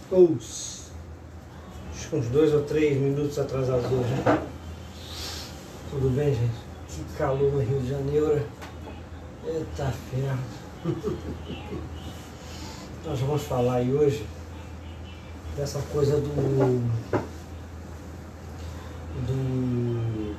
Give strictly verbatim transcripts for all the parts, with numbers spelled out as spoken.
Os, acho que uns dois ou três minutos atrasados hoje, né? Tudo bem, gente? Que calor no Rio de Janeiro. Eita ferro. Nós vamos falar aí hoje dessa coisa do do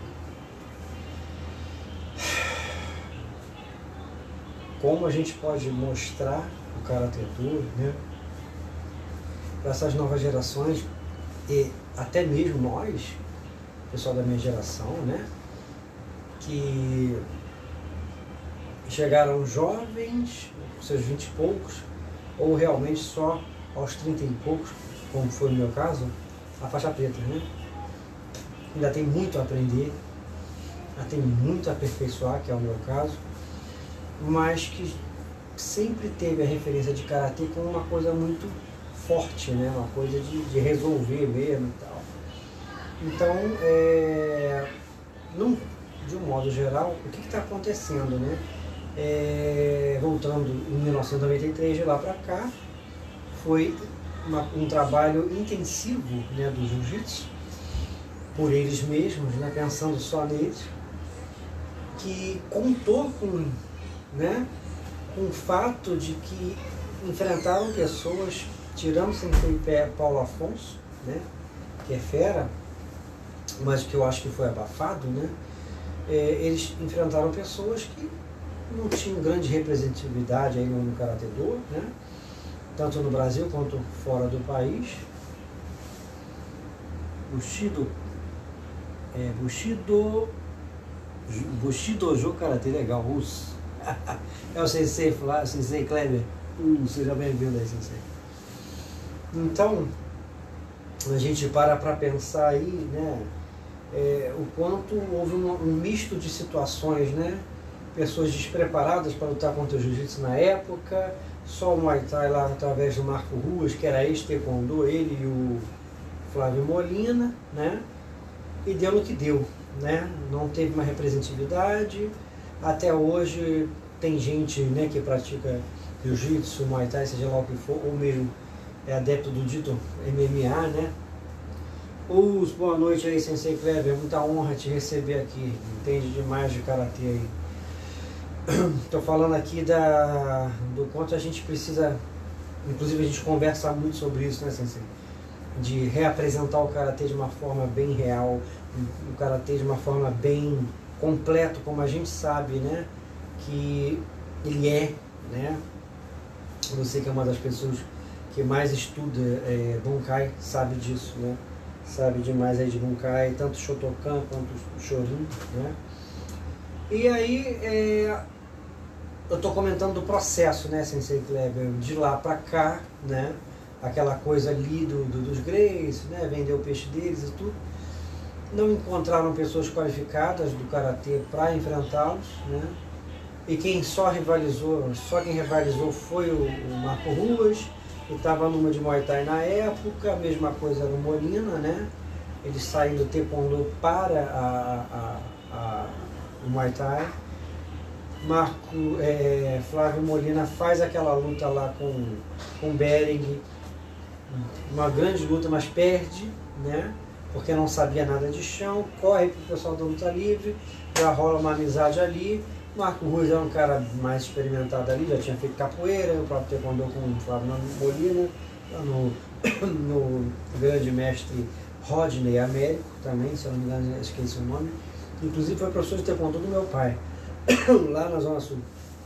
como a gente pode mostrar o Karate Do, né, para essas novas gerações e até mesmo nós, pessoal da minha geração, né, que chegaram jovens, seus vinte e poucos, ou realmente só aos trinta e poucos, como foi o meu caso, a faixa preta, né? Ainda tem muito a aprender, ainda tem muito a aperfeiçoar, que é o meu caso, mas que sempre teve a referência de Karatê como uma coisa muito forte, né? Uma coisa de, de resolver mesmo e tal. Então, é, num, de um modo geral, o que está acontecendo, né? É, voltando em mil novecentos e noventa e três, de lá para cá, foi uma, um trabalho intensivo, né, do jiu-jitsu, por eles mesmos, né, pensando só neles, que contou com, né, com o fato de que enfrentaram pessoas, tirando sem pé Paulo Afonso, né, que é fera, mas que eu acho que foi abafado, né, é, eles enfrentaram pessoas que não tinham grande representatividade aí no Karate Do, né, tanto no Brasil quanto fora do país. Bushido, é, Bushido, Bushidojo Karate, legal, Us. É o Sensei, o Sensei Kleber. Uh, seja bem-vindo aí, Sensei. Então, a gente para para pensar aí, né, é, o quanto houve um, um misto de situações, né, pessoas despreparadas para lutar contra o jiu-jitsu na época, só o Muay Thai lá através do Marco Ruas, que era ex-taekwondo, ele e o Flávio Molina, né, e deu no que deu, né, não teve uma representatividade. Até hoje tem gente, né, que pratica jiu-jitsu, Muay Thai, seja lá o que for, ou mesmo é adepto do dito M M A, né. Us, boa noite aí, Sensei Kleber, muita honra te receber aqui, entende demais de Karatê aí. Estou falando aqui da, do quanto a gente precisa, inclusive a gente conversa muito sobre isso, né, Sensei? De reapresentar o Karatê de uma forma bem real, o Karatê de uma forma bem completa, como a gente sabe, né, que ele é, né? Você que é uma das pessoas que mais estuda é, Bunkai, sabe disso, né? Sabe demais aí de Bunkai, tanto Shotokan quanto Shorin, né? E aí, é, eu estou comentando do processo, né, Sensei Kleber, de lá para cá, né, aquela coisa ali do, do, dos Greys, né, vender o peixe deles e tudo. Não encontraram pessoas qualificadas do Karatê para enfrentá-los, né, e quem só rivalizou, só quem rivalizou foi o, o Marco Ruas, que estava numa de Muay Thai na época, a mesma coisa era o Molina, né, eles saem do Taekwondo para a, a, a o Muay Thai. Marco, é, Flávio Molina faz aquela luta lá com com Bering, uma grande luta, mas perde, né, porque não sabia nada de chão, corre para o pessoal da luta livre, já rola uma amizade ali. Marco Ruas era um cara mais experimentado ali, já tinha feito capoeira, o próprio taekwondo com o Flávio Molina, no, no grande mestre Rodney Américo também, se eu não me engano, esqueci o nome. Inclusive foi professor de taekwondo do meu pai, lá na Zona Sul.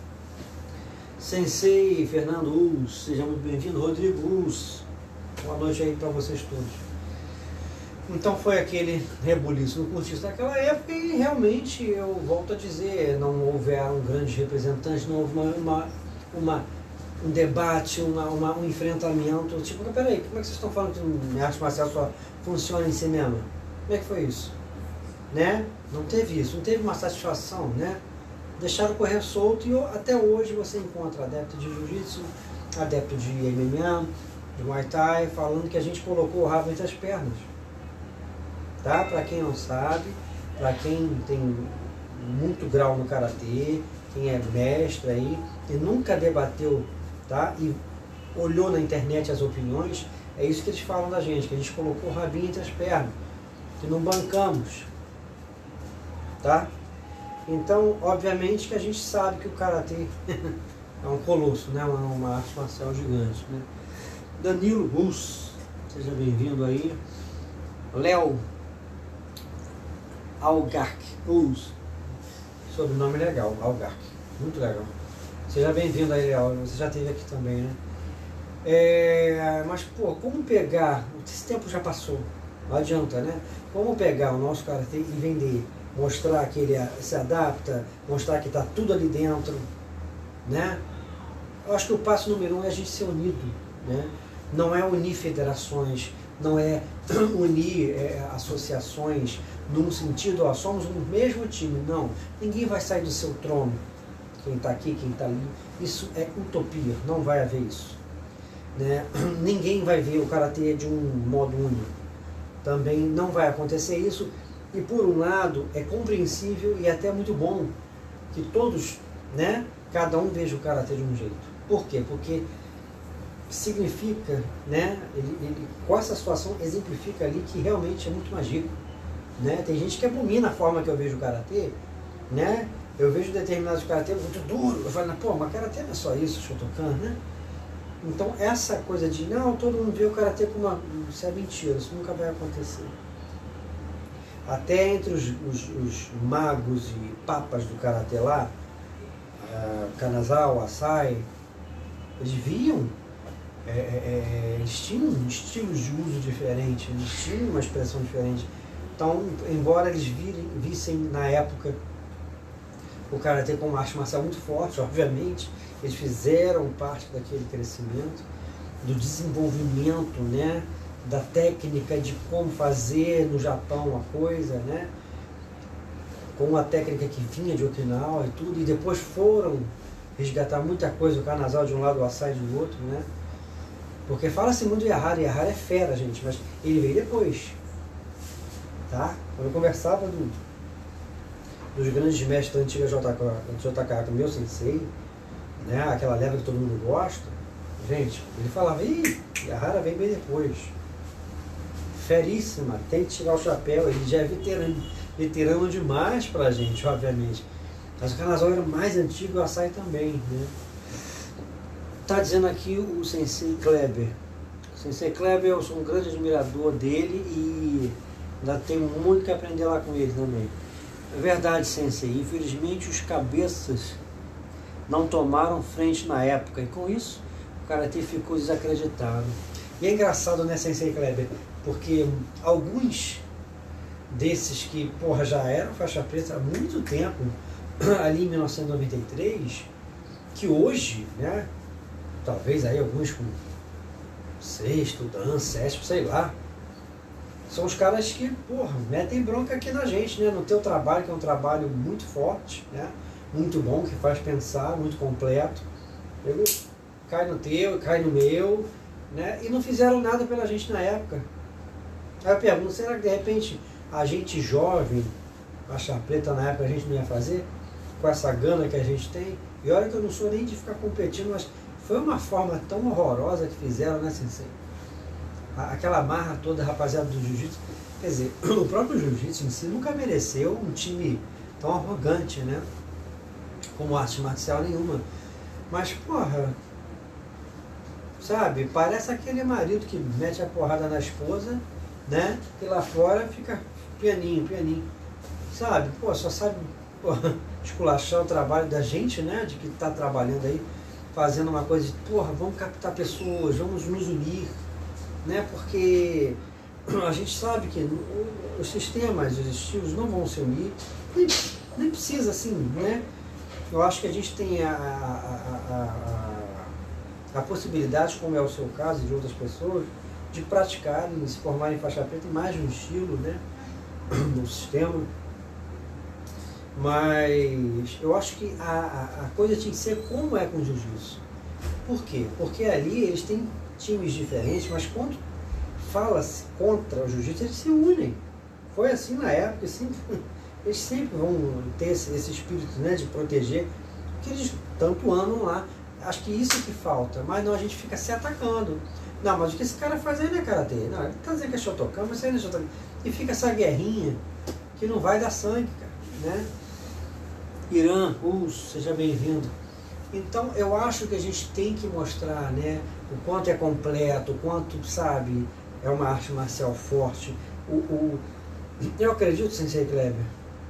Sensei Fernando Us, seja muito bem-vindo. Rodrigo Us, boa noite aí para vocês todos. Então foi aquele rebuliço no curtiço daquela época e realmente, eu volto a dizer, não houveram grandes representantes, não houve uma, uma, uma, um debate, uma, uma, um enfrentamento, tipo, peraí, como é que vocês estão falando que a arte marcial só funciona em cinema? Como é que foi isso? Né? Não teve isso, não teve uma satisfação, né? Deixaram correr solto e até hoje você encontra adepto de jiu-jitsu, adepto de M M A, de Muay Thai, falando que a gente colocou o rabo entre as pernas. Tá? Para quem não sabe, para quem tem muito grau no Karatê, quem é mestre aí e nunca debateu, tá? E olhou na internet as opiniões, é isso que eles falam da gente, que a gente colocou o rabinho entre as pernas, que não bancamos, tá? Então, obviamente que a gente sabe que o Karatê é um colosso, né? uma, uma arte marcial gigante, né? Danilo Russo, seja bem-vindo aí. Léo Algark, Russo, sobrenome legal, Algark, muito legal. Seja bem-vindo aí, Léo, você já esteve aqui também, né? É, mas, pô, como pegar, esse tempo já passou, não adianta, né? Como pegar o nosso Karatê e vender, mostrar que ele se adapta, mostrar que está tudo ali dentro, né? Eu acho que o passo número um é a gente ser unido, né? Não é unir federações, não é unir é, associações num sentido, ó, somos um mesmo time, não. Ninguém vai sair do seu trono, quem está aqui, quem está ali. Isso é utopia, não vai haver isso. Né? Ninguém vai ver o Karatê de um modo único. Também não vai acontecer isso. E por um lado, é compreensível e até muito bom que todos, né, cada um veja o Karatê de um jeito. Por quê? Porque significa, né, ele, ele, com essa situação, exemplifica ali que realmente é muito mais rico. Né? Tem gente que abomina a forma que eu vejo o Karatê, né? Eu vejo determinados Karatê muito duro. Eu falo, pô, mas Karatê não é só isso, Shotokan, né? Então, essa coisa de, não, todo mundo vê o Karatê como uma... Isso é mentira, isso nunca vai acontecer. Até entre os, os, os magos e papas do Karatê lá, uh, Kanazawa, Asai, eles viam, é, é, eles tinham estilos de uso diferentes, eles tinham uma expressão diferente. Então, embora eles virem, vissem na época o Karatê como uma arte marcial muito forte, obviamente, eles fizeram parte daquele crescimento, do desenvolvimento, né, da técnica de como fazer no Japão a coisa, né, com a técnica que vinha de Okinawa e tudo, e depois foram resgatar muita coisa, o Kanazawa de um lado, o Asai do outro, né, porque fala-se muito de Ihara, e Ihara é fera, gente, mas ele veio depois, tá? Quando eu conversava do, dos grandes mestres da antiga J K, com o meu sensei, né, aquela leva que todo mundo gosta, gente, ele falava, ih, Ihara vem bem depois. Feríssima, tem que tirar o chapéu, ele já é veterano, veterano demais pra gente, obviamente. Mas o Kanazawa era mais antigo e o Asai também, né? Tá dizendo aqui o Sensei Kleber. O Sensei Kleber, eu sou um grande admirador dele e ainda tenho muito que aprender lá com ele também. É verdade, Sensei, infelizmente os cabeças não tomaram frente na época, e com isso o Karatê ficou desacreditado. E é engraçado, né, Sensei Kleber, porque alguns desses que, porra, já eram faixa preta há muito tempo, ali em mil novecentos e noventa e três, que hoje, né, talvez aí alguns com sexto, dan, sétimo, sei lá, são os caras que, porra, metem bronca aqui na gente, né, no teu trabalho, que é um trabalho muito forte, né, muito bom, que faz pensar, muito completo. Ele cai no teu, cai no meu, né? E não fizeram nada pela gente na época. Aí eu pergunto, será que de repente a gente jovem, faixa preta na época, a gente não ia fazer? Com essa gana que a gente tem? E olha que eu não sou nem de ficar competindo, mas foi uma forma tão horrorosa que fizeram, né, Sensei? Aquela marra toda, rapaziada do jiu-jitsu. Quer dizer, o próprio jiu-jitsu em si nunca mereceu um time tão arrogante, né? Como arte marcial nenhuma. Mas, porra, sabe, parece aquele marido que mete a porrada na esposa, né? E lá fora fica pianinho, pianinho. Sabe, pô, só sabe, porra, esculachar o trabalho da gente, né? De que tá trabalhando aí, fazendo uma coisa de, porra, vamos captar pessoas, vamos nos unir, né? Porque a gente sabe que os sistemas, os estilos não vão se unir, nem, nem precisa assim, né? Eu acho que a gente tem a, a, a, a, a possibilidade, como é o seu caso e de outras pessoas, de praticarem, se formarem em faixa preta em mais de um estilo, né, no sistema. Mas eu acho que a, a, a coisa tinha que ser como é com o jiu-jitsu. Por quê? Porque ali eles têm times diferentes, mas quando fala-se contra o jiu-jitsu, eles se unem. Foi assim na época, sempre... Eles sempre vão ter esse, esse espírito, né, de proteger, que eles tanto amam lá. acho que isso que falta, mas não, a gente fica se atacando. Não, mas o que esse cara faz aí não é karatê. Não, ele tá dizendo que é Shotokan, mas isso aí não é Shotokan. E fica essa guerrinha que não vai dar sangue, cara, né? Irã, uh, seja bem-vindo. Então, eu acho que a gente tem que mostrar, né, o quanto é completo, o quanto, sabe, é uma arte marcial forte. O, o, eu acredito, Sensei Kleber,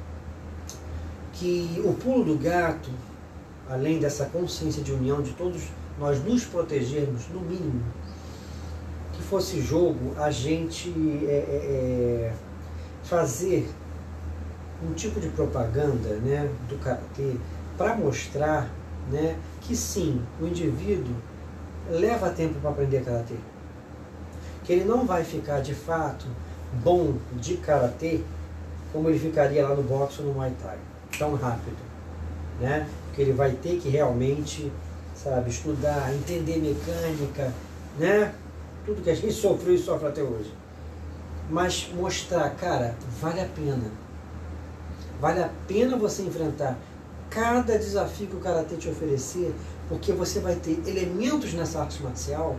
que o pulo do gato, além dessa consciência de união de todos nós nos protegermos, no mínimo, que fosse jogo, a gente é, é, fazer um tipo de propaganda, né, do karatê para mostrar, né, que sim, o indivíduo leva tempo para aprender karatê, que ele não vai ficar de fato bom de karatê como ele ficaria lá no boxe ou no Muay Thai, tão rápido, né? Porque ele vai ter que realmente, sabe, estudar, entender mecânica, né? Tudo que a gente sofreu e sofre até hoje. Mas mostrar, cara, vale a pena. Vale a pena você enfrentar cada desafio que o karatê te oferecer, porque você vai ter elementos nessa arte marcial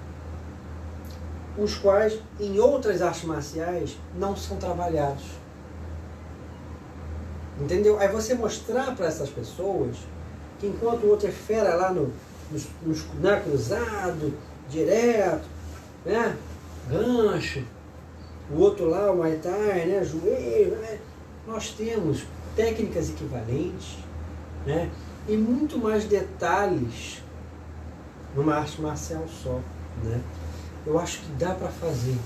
os quais em outras artes marciais não são trabalhados. Entendeu? Aí você mostrar para essas pessoas que enquanto o outro é fera lá no, no, no na cruzado, direto, né? Gancho, o outro lá, o Muay Thai, né? Joelho, né? Nós temos técnicas equivalentes, né? E muito mais detalhes numa arte marcial só, né? Eu acho que dá para fazer.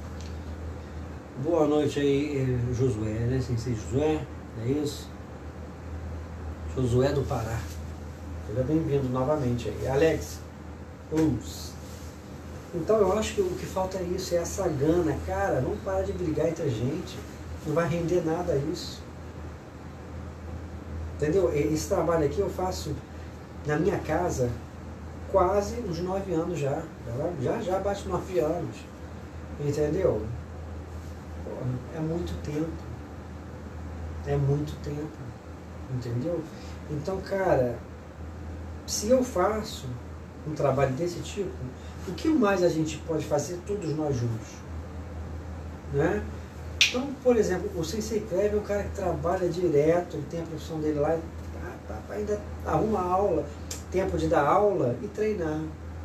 Boa noite aí, Josué, né? Sensei Josué, é isso? Josué do Pará. Seja bem-vindo novamente aí. Alex, Us. Então eu acho que o que falta é isso, é essa gana. Cara, não para de brigar entre a gente. Não vai render nada isso. Entendeu? Esse trabalho aqui eu faço na minha casa quase uns nove anos já. Já já bate nove anos. Entendeu? Porra, é muito tempo. É muito tempo. Entendeu? Então, cara, se eu faço um trabalho desse tipo, o que mais a gente pode fazer todos nós juntos? Né? Então, por exemplo, o Sensei Kleber é um cara que trabalha direto, ele tem a profissão dele lá, pá, pá, ainda arruma aula, tempo de dar aula e treinar.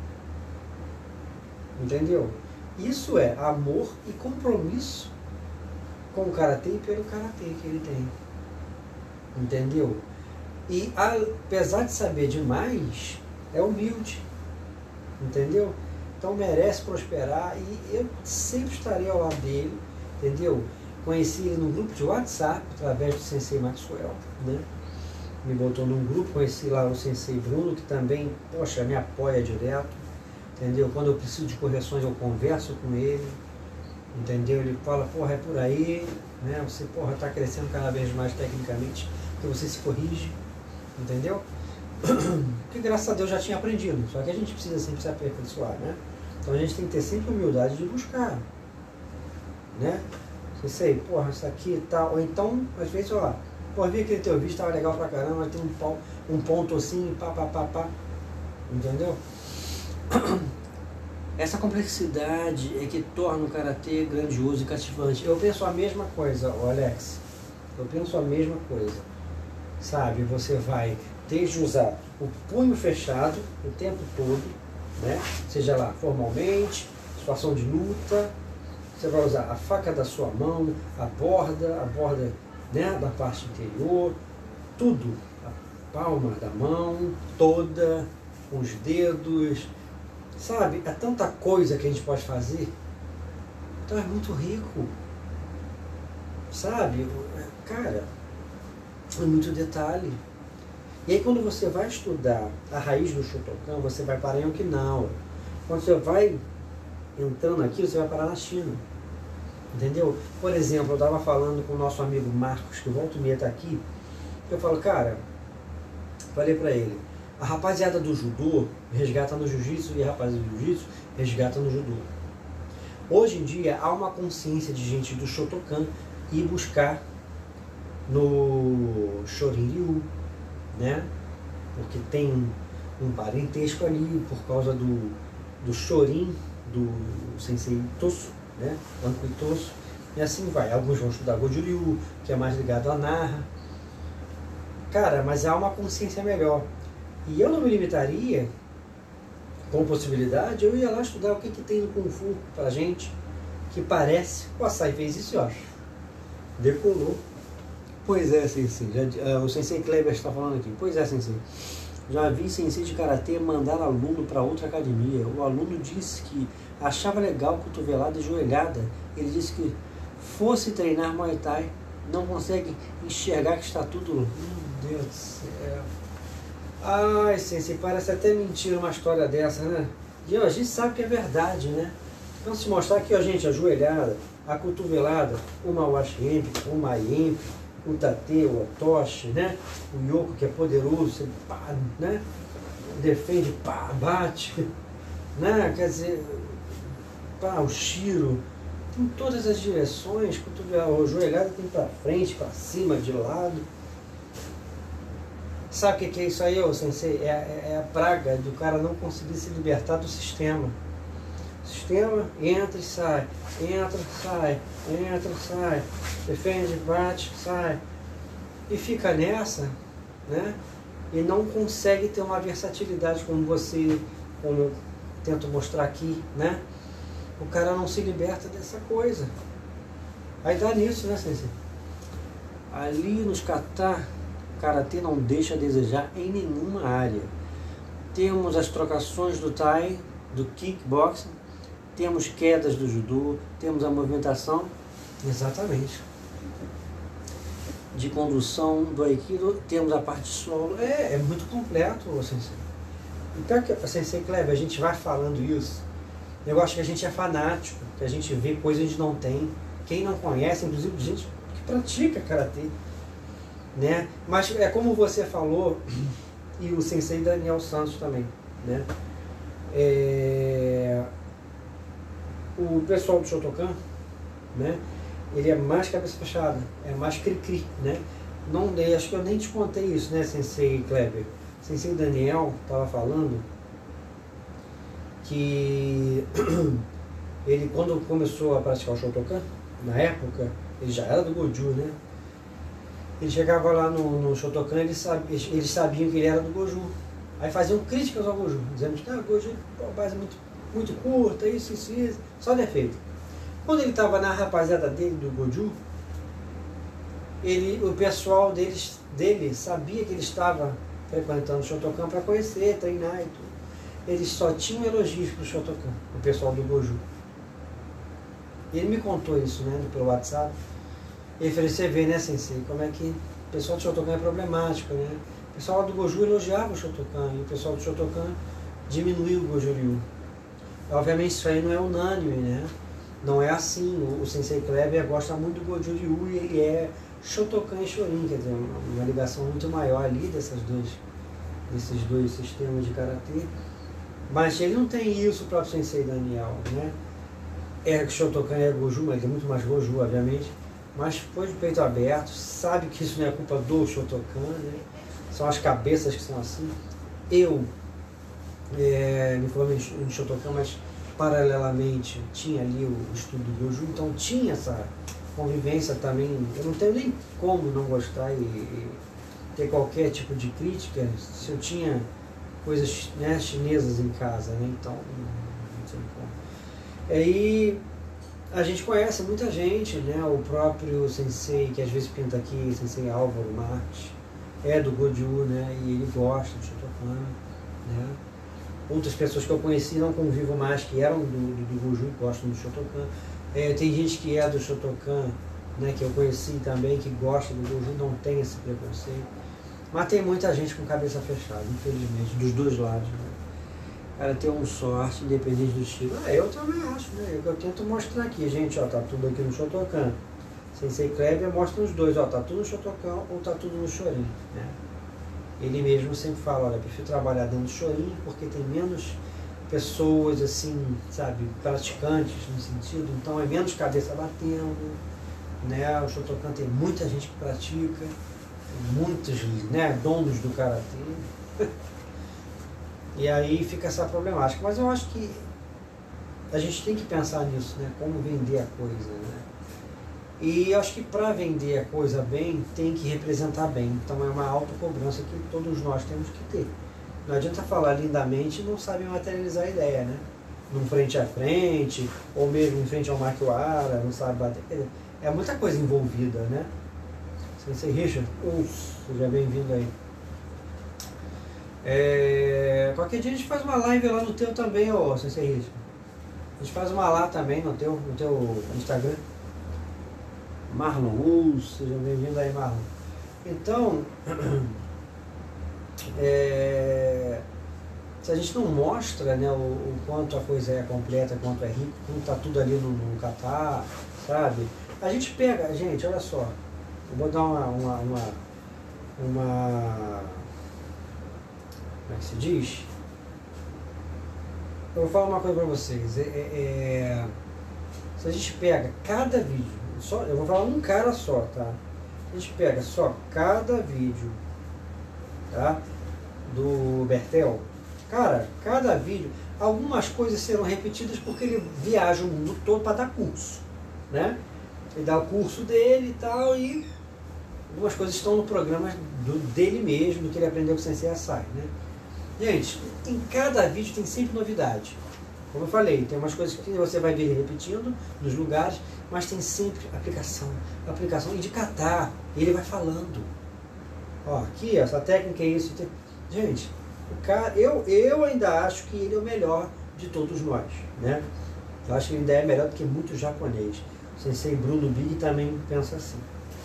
Entendeu? Isso é amor e compromisso com o karatê e pelo karatê que ele tem. Entendeu? E apesar de saber demais, é humilde. Entendeu? Então merece prosperar e eu sempre estarei ao lado dele. Entendeu? Conheci ele num grupo de WhatsApp, através do Sensei Maxwell, né? Me botou num grupo, conheci lá o Sensei Bruno, que também, poxa, me apoia direto, entendeu? Quando eu preciso de correções, eu converso com ele, entendeu? Ele fala, porra, é por aí, né? Você, porra, tá crescendo cada vez mais tecnicamente, porque você se corrige, entendeu? Que graças a Deus já tinha aprendido, só que a gente precisa sempre se aperfeiçoar, né? Então a gente tem que ter sempre humildade de buscar, né? Você sei, porra, isso aqui e tal. Ou então, às vezes, ó, porra, vi aquele teu vídeo, tava legal pra caramba, mas tem um, pau, um ponto assim, pá, pá, pá, pá. Entendeu? Essa complexidade é que torna o karatê grandioso e cativante. Eu penso a mesma coisa, ó, Alex. Eu penso a mesma coisa. Sabe, você vai desde usar o punho fechado o tempo todo, né? Seja lá formalmente, situação de luta. Você vai usar a faca da sua mão, a borda, a borda, né, da parte interior, tudo. A palma da mão toda, com os dedos. Sabe, é tanta coisa que a gente pode fazer. Então é muito rico. Sabe, cara, é muito detalhe. E aí quando você vai estudar a raiz do Shotokan, você vai parar em Okinawa. Quando você vai entrando aqui, você vai parar na China. Entendeu? Por exemplo, eu estava falando com o nosso amigo Marcos, que volta e meia está aqui. Eu falo, cara, falei para ele, a rapaziada do judô resgata no jiu-jitsu e a rapaziada do jiu-jitsu resgata no judô. Hoje em dia há uma consciência de gente do Shotokan ir buscar no Shorin-ryu, né? Porque tem um parentesco ali por causa do, do Shorin, do Sensei Tosu, né? Ankui Tosu, e assim vai. Alguns vão estudar Goju-Ryu, que é mais ligado a Narra. Cara, mas há uma consciência melhor. E eu não me limitaria, com possibilidade, eu ia lá estudar o que, que tem no Kung Fu pra gente, que parece, o Asai fez isso, eu acho. Decolou. Pois é, Sensei. Já, uh, o Sensei Kleber está falando aqui. Pois é, Sensei. Já vi Sensei de Karatê mandar aluno para outra academia. O aluno disse que achava legal cotovelada e joelhada. Ele disse que fosse treinar Muay Thai, não consegue enxergar que está tudo... Meu Deus do céu. Ai, Sensei, parece até mentira uma história dessa, né? E ó, a gente sabe que é verdade, né? Então se mostrar aqui, ó, gente, a joelhada, a cotovelada, o Mawashimp, o Mayemp, o Tate, o Otoshi, né? O Yoko, que é poderoso, você pá, né? Defende, pá, bate, né? Quer dizer, pá, o Shiro, tem todas as direções, a joelhada tem para frente, para cima, de lado. Sabe o que é isso aí, ô Sensei? É, é, é a praga do cara não conseguir se libertar do sistema. O sistema entra e sai, entra, sai, entra, sai, defende, bate, sai. E fica nessa, né? E não consegue ter uma versatilidade como você, como eu tento mostrar aqui, né? O cara não se liberta dessa coisa. Aí dá nisso, né, Sensei? Ali nos kata, o karatê não deixa a desejar em nenhuma área. Temos as trocações do Thai, do kickboxing, temos quedas do judô, temos a movimentação, exatamente, de condução do aikido, temos a parte solo. É, é muito completo, Sensei. Então, Sensei Kleber, a gente vai falando isso. Eu acho que a gente é fanático, que a gente vê coisas que a gente não tem. Quem não conhece, inclusive gente que pratica karatê, né? Mas é como você falou, e o Sensei Daniel Santos também, né? É... O pessoal do Shotokan, né? Ele é mais cabeça fechada, é mais cri-cri, né? Não dei, acho que eu nem te contei isso, né, Sensei Kleber? Sensei Daniel estava falando que ele, quando começou a praticar o Shotokan, na época, ele já era do Goju, né? Ele chegava lá no, no Shotokan, eles, sabia, eles sabiam que ele era do Goju. Aí faziam críticas ao Goju, dizendo que ah, o Goju é uma base muito, muito curta, isso, isso, isso, só defeito. Quando ele estava na rapaziada dele, do Goju, ele, o pessoal deles, dele sabia que ele estava frequentando o Shotokan para conhecer, treinar e tudo. Eles só tinham elogios para o Shotokan, o pessoal do Goju. Ele me contou isso, né, pelo WhatsApp. Ele falou, você vê, né, Sensei, como é que o pessoal do Shotokan é problemático, né? O pessoal do Goju elogiava o Shotokan e o pessoal do Shotokan diminuiu o Goju-Ryu. Obviamente isso aí não é unânime, né? Não é assim. O, o Sensei Kleber gosta muito do Goju-Ryu e ele é Shotokan e Shorin, quer dizer, uma, uma ligação muito maior ali dessas dois, desses dois sistemas de karatê. Mas ele não tem isso, o próprio Sensei Daniel, né? É que Shotokan é Goju, mas ele é muito mais Goju, obviamente. Mas foi de peito aberto, sabe que isso não é culpa do Shotokan, né? São as cabeças que são assim. Eu, é, me formei em Shotokan, mas paralelamente tinha ali o estudo do Goju, então tinha essa convivência também. Eu não tenho nem como não gostar e, e ter qualquer tipo de crítica se eu tinha coisas, né, chinesas em casa, né? Então não tem como. Aí a gente conhece muita gente, né? O próprio Sensei, que às vezes pinta aqui, Sensei Álvaro Marques, é do Goju, né? E ele gosta do Shotokan, né? Outras pessoas que eu conheci, não convivo mais, que eram do, do, do Goju e gostam do Shotokan. É, tem gente que é do Shotokan, né, que eu conheci também, que gosta do Goju, não tem esse preconceito. Mas tem muita gente com cabeça fechada, infelizmente, dos dois lados, né? Cara, tem um sorte, independente do estilo. Ah, eu também acho, né? Eu, eu tento mostrar aqui, gente, ó, tá tudo aqui no Shotokan. Sensei Kleber mostra os dois, ó, tá tudo no Shotokan ou tá tudo no Shorin, né? Ele mesmo sempre fala, olha, eu prefiro trabalhar dentro do Shorin porque tem menos pessoas, assim, sabe, praticantes no sentido, então é menos cabeça batendo, né? O Shotokan tem muita gente que pratica, muitos, né, donos do karatê. E aí fica essa problemática. Mas eu acho que a gente tem que pensar nisso, né? Como vender a coisa, né? E eu acho que para vender a coisa bem, tem que representar bem. Então é uma autocobrança que todos nós temos que ter. Não adianta falar lindamente e não sabe materializar a ideia, né? Num frente a frente, ou mesmo em frente ao Maquiara, não sabe bater. É muita coisa envolvida, né? Sensei Richard, uf, seja bem-vindo aí. É... Qualquer dia a gente faz uma live lá no teu também, ô Sensei Richard. A gente faz uma lá também no teu, no teu Instagram. Marlon, uh, seja bem-vindo aí, Marlon. Então, é, se a gente não mostra, né, o, o quanto a coisa é completa, quanto é rico, quanto está tudo ali no, no Catar, sabe? A gente pega, gente, olha só, eu vou dar uma, uma, uma, uma como é que se diz? Eu vou falar uma coisa para vocês, é, é, se a gente pega cada vídeo, só, eu vou falar um cara só, tá? A gente pega só cada vídeo, tá? Do Bertel. Cara, cada vídeo, algumas coisas serão repetidas porque ele viaja o mundo todo para dar curso, né? Ele dá o curso dele e tal, e algumas coisas estão no programa do, dele mesmo, do que ele aprendeu com o Sensei Asai, né? Gente, em cada vídeo tem sempre novidade. Como eu falei, tem umas coisas que você vai ver repetindo nos lugares, mas tem sempre aplicação, aplicação e de catar, ele vai falando. Ó, aqui, essa técnica é isso. Tem... Gente, o cara, eu, eu ainda acho que ele é o melhor de todos nós, né? Eu acho que ele ainda é melhor do que muito japonês. O Sensei Bruno Big também pensa assim.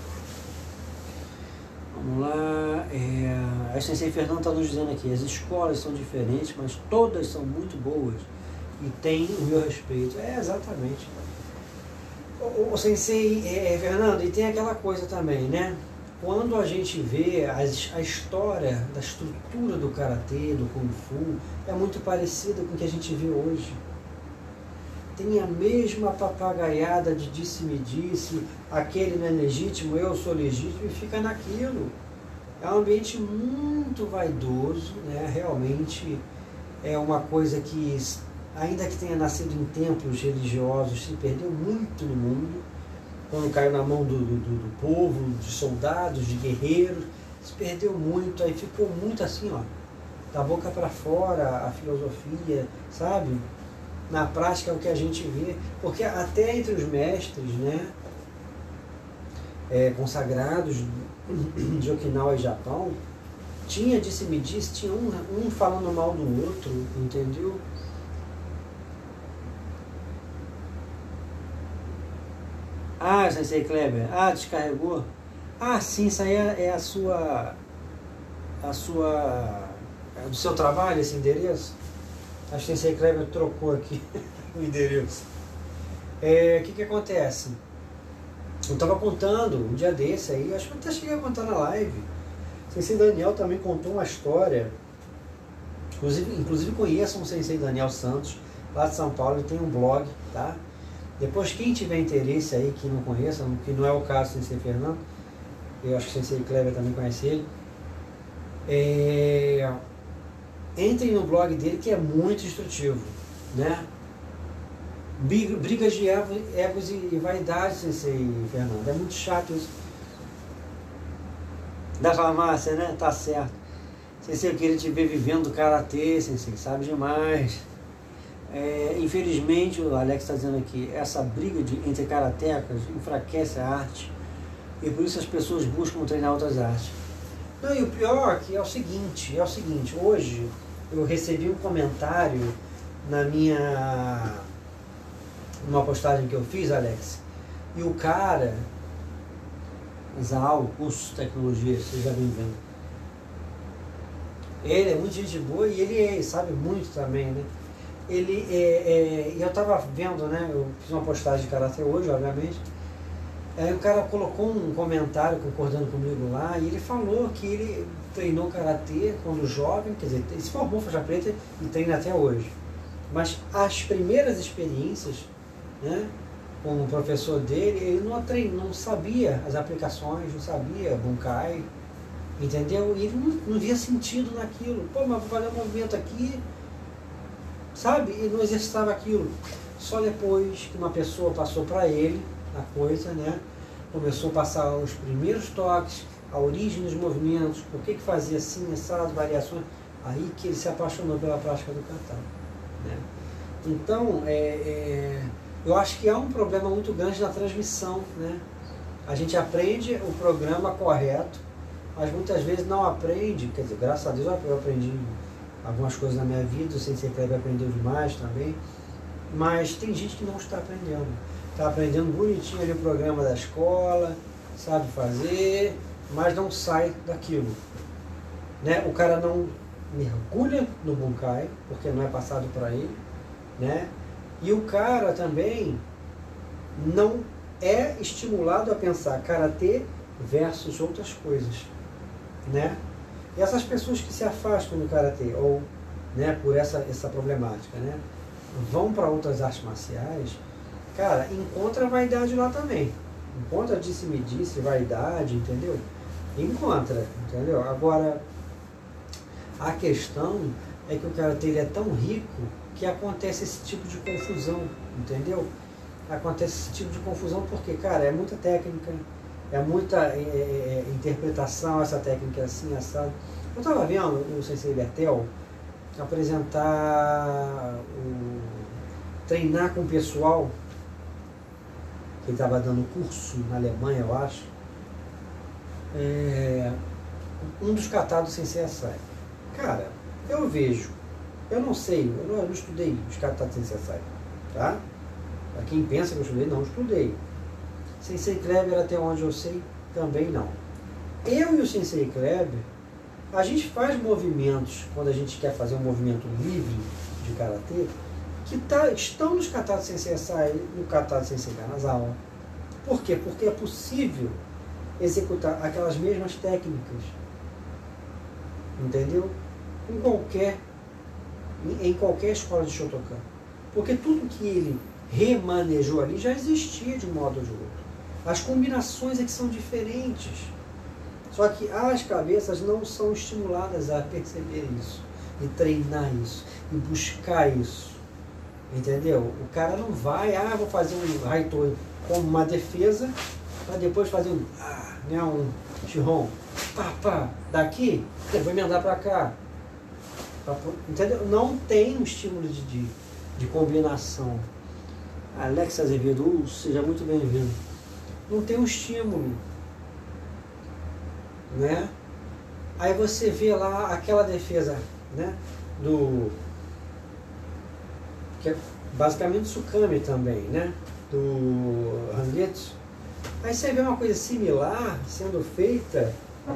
Vamos lá, é... a Sensei Fernando está nos dizendo aqui, as escolas são diferentes, mas todas são muito boas e tem o meu respeito. É, exatamente. O, o Sensei é, Fernando, e tem aquela coisa também, né? Quando a gente vê a, a história da estrutura do Karatê, do Kung Fu, é muito parecida com o que a gente vê hoje. Tem a mesma papagaiada de disse-me-disse, aquele não é legítimo, eu sou legítimo, e fica naquilo. É um ambiente muito vaidoso, né? Realmente é uma coisa que, ainda que tenha nascido em templos religiosos, se perdeu muito no mundo, quando caiu na mão do, do, do povo, de soldados, de guerreiros, se perdeu muito, aí ficou muito assim, ó, da boca para fora a filosofia, sabe? Na prática é o que a gente vê, porque até entre os mestres, né, é, consagrados de Okinawa e Japão, tinha disse-me-disse, tinha um, um falando mal do outro, entendeu? Ah, Sensei Kleber, ah, descarregou. Ah, sim, isso aí é, é a sua, a sua, é do seu trabalho, esse endereço? Acho que o Sensei Kleber trocou aqui o endereço. É, o que que acontece? Eu estava contando um dia desse aí, acho que eu até cheguei a contar na live. O Sensei Daniel também contou uma história, inclusive, inclusive conheçam o Sensei Daniel Santos, lá de São Paulo, ele tem um blog, tá? Depois, quem tiver interesse aí, que não conheça, que não é o caso do Sensei Fernando, eu acho que o Sensei Kleber também conhece ele, é... entrem no blog dele, que é muito instrutivo, né? Brigas de egos e vaidade, Sensei Fernando, é muito chato isso. Da farmácia, né? Tá certo. Sensei, eu queria te ver vivendo karatê, Sensei, sabe demais. É, infelizmente, o Alex está dizendo aqui, essa briga de, entre karatecas enfraquece a arte e por isso as pessoas buscam treinar outras artes. Não, e o pior é que é o seguinte, é o seguinte, hoje eu recebi um comentário na minha, numa postagem que eu fiz, Alex, e o cara, Zal, curso de tecnologia, seja bem-vindo. Ele é muito gente boa e ele é, sabe muito também, né? Ele, é, é, eu estava vendo, né, eu fiz uma postagem de karatê hoje, obviamente, aí o cara colocou um comentário concordando comigo lá, e ele falou que ele treinou karatê quando jovem, quer dizer, ele se formou faixa preta e treina até hoje. Mas as primeiras experiências, né, com o professor dele, ele não treinou, não sabia as aplicações, não sabia bunkai, Entendeu? E ele não, não via sentido naquilo. Pô, mas vou fazer um movimento aqui, sabe? E não exercitava aquilo. Só depois que uma pessoa passou para ele a coisa, né? Começou a passar os primeiros toques, a origem dos movimentos, por que que fazia assim, essas variações, aí que ele se apaixonou pela prática do kata, né? Então, é, é, eu acho que há um problema muito grande na transmissão, né? A gente aprende o programa correto, mas muitas vezes não aprende, quer dizer, graças a Deus eu aprendi algumas coisas na minha vida, o Sensei Kleber aprendeu demais também, mas tem gente que não está aprendendo. Está aprendendo bonitinho ali o programa da escola, sabe fazer, mas não sai daquilo, né? O cara não mergulha no Bunkai, porque não é passado para ele, né? E o cara também não é estimulado a pensar karatê versus outras coisas, né? E essas pessoas que se afastam do karatê ou, né, por essa essa problemática, né, vão para outras artes marciais, cara, encontra a vaidade lá também. Encontra disse-me-disse, vaidade, entendeu? Encontra, entendeu? Agora, a questão é que o karatê ele é tão rico que acontece esse tipo de confusão, entendeu? Acontece esse tipo de confusão porque, cara, é muita técnica, é muita é, é, interpretação, essa técnica assim, assado. Eu estava vendo o Sensei Bertel apresentar, o, treinar com o pessoal que estava dando curso na Alemanha, eu acho, é, um dos katados Sensei Asai. Cara, eu vejo, eu não sei, eu não, eu não estudei os katados Sensei Asai, tá? Para quem pensa que eu estudei, não estudei. Sensei Kleber, até onde eu sei, também não. Eu e o Sensei Kleber, a gente faz movimentos, quando a gente quer fazer um movimento livre de karatê, que tá, estão nos katados Sensei Asai, no katado Sensei Kanazawa. Por quê? Porque é possível executar aquelas mesmas técnicas, entendeu? Em qualquer, em, em qualquer escola de Shotokan. Porque tudo que ele remanejou ali já existia de um modo ou de outro. As combinações é que são diferentes. Só que as cabeças não são estimuladas a perceber isso, e treinar isso, e buscar isso. Entendeu? O cara não vai, ah, vou fazer um Haito como uma defesa, para depois fazer um, ah, né, um Shihon, pá, pá, daqui, eu vou emendar para cá. Pra, entendeu? Não tem um estímulo de, de, de combinação. Alex Azevedo, seja muito bem-vindo. Não tem um estímulo, né? Aí você vê lá aquela defesa, né, do que é basicamente Tsukami também, né, do Hangetsu. Aí você vê uma coisa similar sendo feita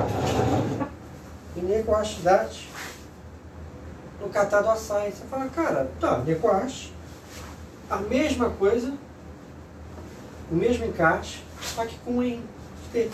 em Nekoashi no kata do Asai. Você fala, cara, tá, Nekoashi, a mesma coisa, o mesmo encaixe, só que com em T.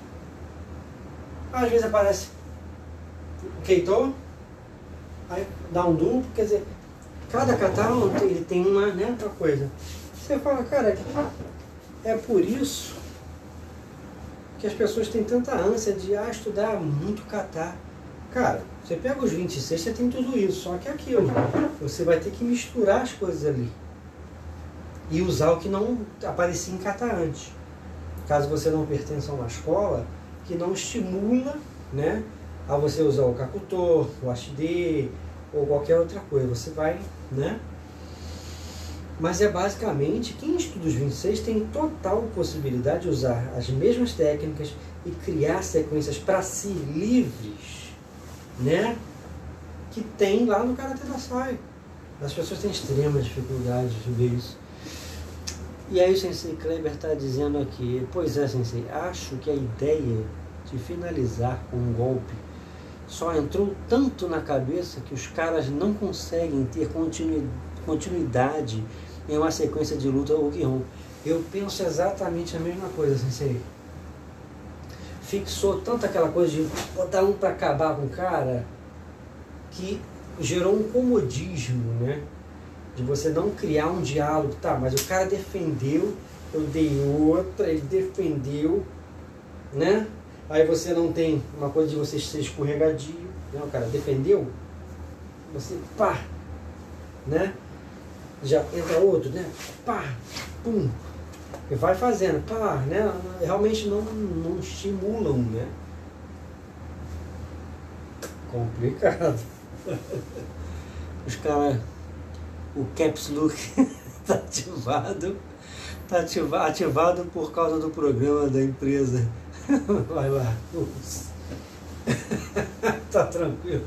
Às vezes aparece o Keito, aí dá um duplo, quer dizer, cada kata ele tem uma, né, outra coisa. Você fala, cara, é por isso que as pessoas têm tanta ânsia de ah, estudar muito kata. Cara, você pega os vinte e seis, você tem tudo isso, só que é aquilo. Você vai ter que misturar as coisas ali e usar o que não aparecia em kata antes. Caso você não pertença a uma escola que não estimula, né, a você usar o Kakuto, o Ashide ou qualquer outra coisa, você vai, né? Mas é basicamente, quem estuda os vinte e seis tem total possibilidade de usar as mesmas técnicas e criar sequências para si livres, né, que tem lá no Karate do Asai. As pessoas têm extrema dificuldade de ver isso. E aí o Sensei Kleber está dizendo aqui, pois é, Sensei, acho que a ideia de finalizar com um golpe só entrou tanto na cabeça que os caras não conseguem ter continu, continuidade em uma sequência de luta ou Kihon. Eu penso exatamente a mesma coisa, Sensei. Fixou tanto aquela coisa de botar um para acabar com o cara que gerou um comodismo, né? De você não criar um diálogo, tá, mas o cara defendeu, eu dei outra, ele defendeu, né? Aí você não tem uma coisa de você ser escorregadio, né? O cara defendeu, você pá, né? Já entra outro, né? Pá, pum, e vai fazendo, pá, né? Realmente não, não estimulam, né? Complicado. Os caras, o caps lock tá ativado, tá ativa, ativado por causa do programa da empresa. Vai lá. Tá tranquilo.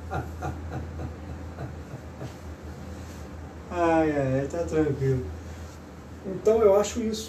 Ai, ai, tá tranquilo. Então eu acho isso.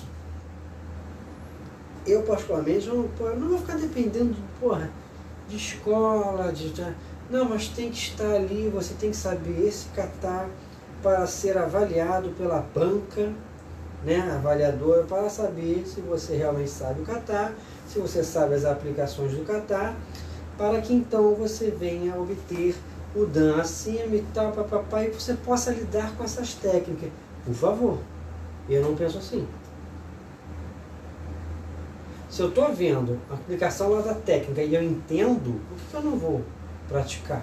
Eu particularmente não, não vou ficar dependendo de, porra, de escola, de, de. Não, mas tem que estar ali, você tem que saber esse catar para ser avaliado pela banca, né, avaliadora, para saber se você realmente sabe o catar, se você sabe as aplicações do catar, para que então você venha a obter o D A N acima e tal, papapá, e você possa lidar com essas técnicas. Por favor, eu não penso assim. Se eu estou vendo a aplicação lá da técnica e eu entendo, por que, que eu não vou praticar?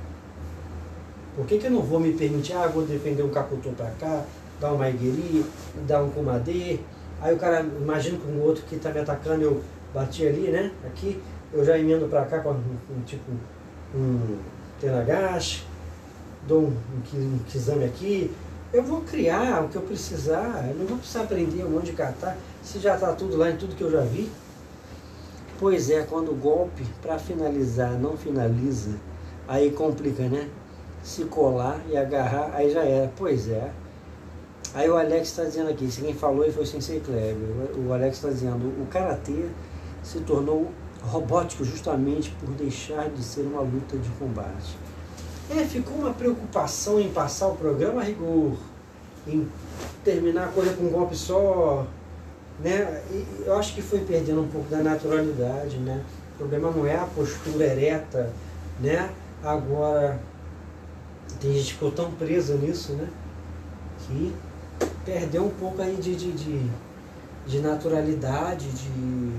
Por que, que eu não vou me permitir, ah, vou defender um cacutu para cá, dar uma igueri, dar um kumadê, aí o cara, imagina com o outro que está me atacando, eu bati ali, né, aqui, eu já emendo para cá com um, um tipo, um tenagashi, dou um, um, um kizame aqui, eu vou criar o que eu precisar, eu não vou precisar aprender um monte de kata, se já está tudo lá em tudo que eu já vi. Pois é, quando o golpe, para finalizar, não finaliza, aí complica, né? Se colar e agarrar, aí já era. Pois é. Aí o Alex está dizendo aqui, se quem falou foi o Sensei Kleber, o Alex está dizendo, o Karatê se tornou robótico justamente por deixar de ser uma luta de combate. É, ficou uma preocupação em passar o programa a rigor, em terminar a coisa com um golpe só, né? E eu acho que foi perdendo um pouco da naturalidade, né? O problema não é a postura ereta, né? Agora, tem gente que ficou tão presa nisso, né? Que perdeu um pouco aí de, de, de, de naturalidade, de,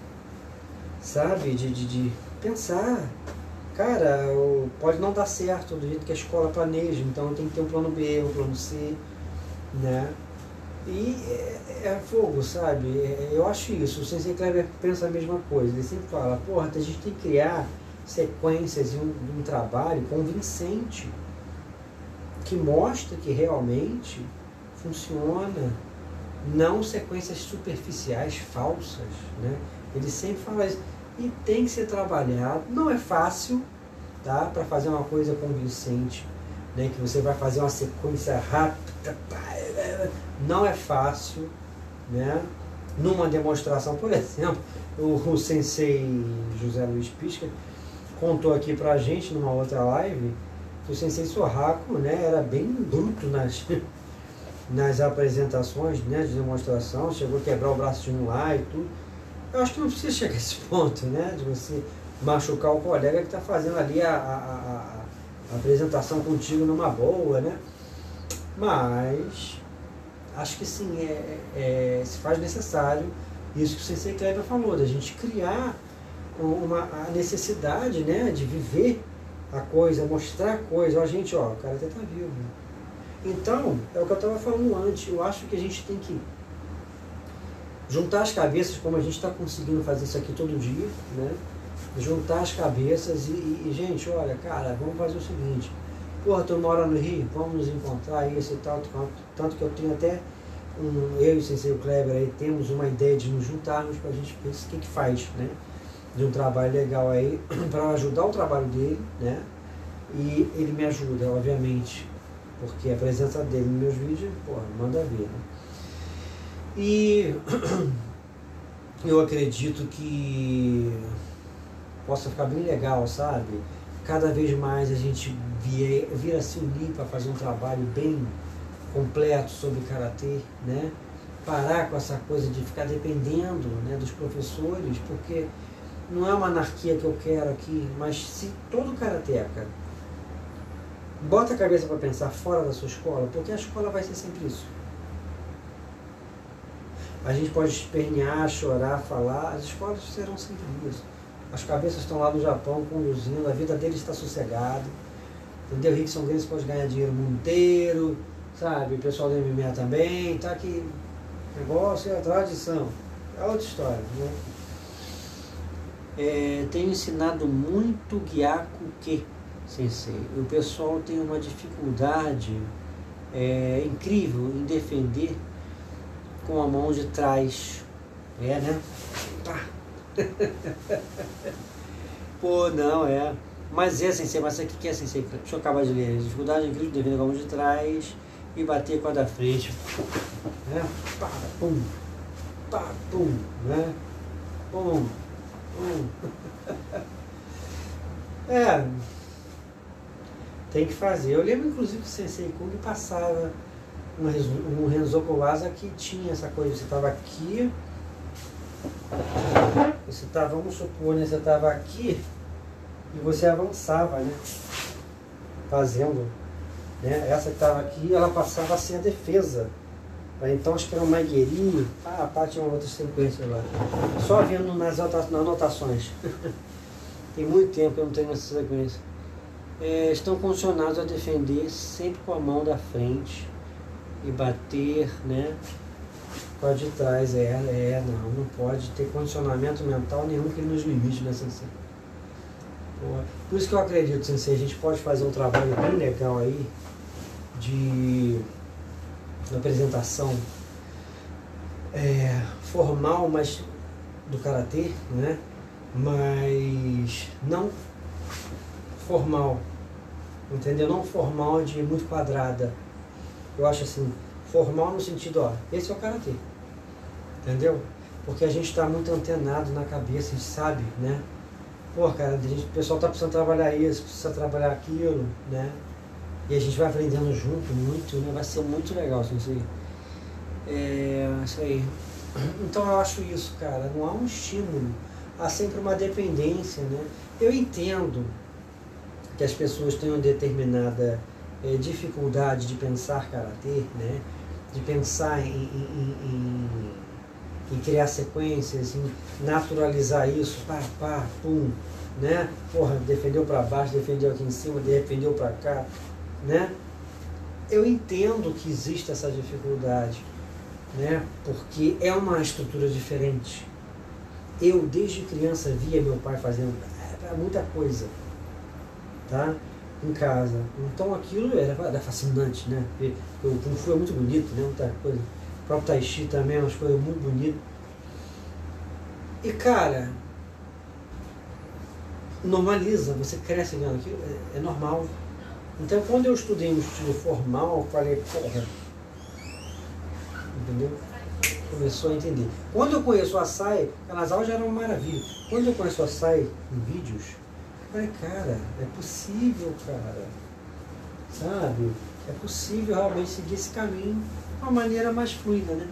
sabe? De, de, de pensar. Cara, pode não dar certo do jeito que a escola planeja, então tem que ter um plano B, um plano C, né? E é, é fogo, sabe? É, eu acho isso. O Sensei Kleber pensa a mesma coisa. Ele sempre fala, porra, a gente tem que criar sequências de um, de um trabalho convincente que mostra que realmente funciona, não sequências superficiais, falsas, né? Ele sempre fala isso. E tem que ser trabalhado. Não é fácil, tá? Para fazer uma coisa convincente, né? Que você vai fazer uma sequência rápida. Não é fácil, né? Numa demonstração, por exemplo, o, o Sensei José Luiz Pisca contou aqui pra gente numa outra live que o Sensei Sorraco, né, era bem bruto nas, nas apresentações, né, de demonstração, chegou a quebrar o braço de um lá e tudo. Eu acho que não precisa chegar a esse ponto, né, de você machucar o colega que está fazendo ali a, a, a, a apresentação contigo numa boa, né? Mas acho que sim, é, é, se faz necessário isso que o Sensei Kleber falou, da gente criar uma, a necessidade, né, de viver a coisa, mostrar a coisa. Ó, gente, ó, o cara até tá vivo. Então, é o que eu estava falando antes, eu acho que a gente tem que juntar as cabeças, como a gente está conseguindo fazer isso aqui todo dia, né? Juntar as cabeças e, e, e, gente, olha, cara, vamos fazer o seguinte, porra, tu mora no Rio, vamos nos encontrar, isso e tal, tanto que eu tenho até, um, eu e o Sensei Kleber aí, temos uma ideia de nos juntarmos para a gente ver o que que faz, né? De um trabalho legal aí, para ajudar o trabalho dele, né? E ele me ajuda, obviamente, porque a presença dele nos meus vídeos, porra, manda ver, né? E eu acredito que possa ficar bem legal, sabe? Cada vez mais a gente vir, vir a se unir para fazer um trabalho bem completo sobre Karatê, né? Parar com essa coisa de ficar dependendo, né, dos professores, porque não é uma anarquia que eu quero aqui, mas se todo karateca bota a cabeça para pensar fora da sua escola, porque a escola vai ser sempre isso. A gente pode espernear, chorar, falar. As escolas serão sempre isso. As cabeças estão lá no Japão conduzindo, a vida deles está sossegada. Entendeu? Rickson Gracie pode ganhar dinheiro o mundo inteiro, sabe? O pessoal do M M A também, tá aqui. Negócio é a tradição. É outra história, né? É, tenho ensinado muito Gyaku-ke, sensei. O pessoal tem uma dificuldade é, incrível em defender com a mão de trás. É, né? Pá. Pô, não, é. Mas é, sensei, mas o que é, sensei? Deixa eu acabar de ler. Dificuldade incrível de defender com a mão de trás e bater com a da frente. Né? Pá, pum. Pá, pum. Né? Pum. Pum. É. Tem que fazer. Eu lembro, inclusive, que o Sensei Kung passava um, um Renzoku Waza que tinha essa coisa. Você estava aqui. Você estava, vamos supor, né? Você estava aqui e você avançava, né? Fazendo. Né? Essa que estava aqui, ela passava assim a defesa. Então acho que era um Magueri, ah, pá, tinha uma outra sequência lá. Só vendo nas anotações. Tem muito tempo que eu não tenho essa sequência. É, estão condicionados a defender sempre com a mão da frente e bater, né? Com a de trás, é, é, não, não pode ter condicionamento mental nenhum que nos limite, né, Sensei? Por isso que eu acredito, Sensei, a gente pode fazer um trabalho bem legal aí de apresentação é, formal, mas do karatê, né? Mas não formal, entendeu? Não formal de muito quadrada. Eu acho assim, formal no sentido, ó, esse é o karatê, entendeu? Porque a gente está muito antenado na cabeça, a gente sabe, né? Pô, cara, a gente, o pessoal tá precisando trabalhar isso, precisa trabalhar aquilo, né? E a gente vai aprendendo junto muito, né? Vai ser muito legal, Sensei. É, isso aí. Então eu acho isso, cara, não há um estímulo, há sempre uma dependência, né? Eu entendo que as pessoas tenham determinada é, dificuldade de pensar karatê, né? De pensar em, em, em, em criar sequências, em naturalizar isso, pá, pá, pum, né? Porra, defendeu para baixo, defendeu aqui em cima, defendeu para cá, né? Eu entendo que existe essa dificuldade, né? Porque é uma estrutura diferente. Eu, desde criança, via meu pai fazendo muita coisa, tá? Em casa. Então aquilo era, era fascinante, né? O Kung Fu é muito bonito, né? Muita coisa. O próprio Tai Chi também é umas coisas muito bonitas. E, cara, normaliza, você cresce vendo aquilo, é, é normal. Então, quando eu estudei no estilo formal, eu falei, porra, entendeu? Começou a entender. Quando eu conheço a Sai, nas aulas já era uma maravilha. Quando eu conheço a Sai em vídeos, eu falei, cara, é possível, cara, sabe? É possível realmente seguir esse caminho de uma maneira mais fluida, né?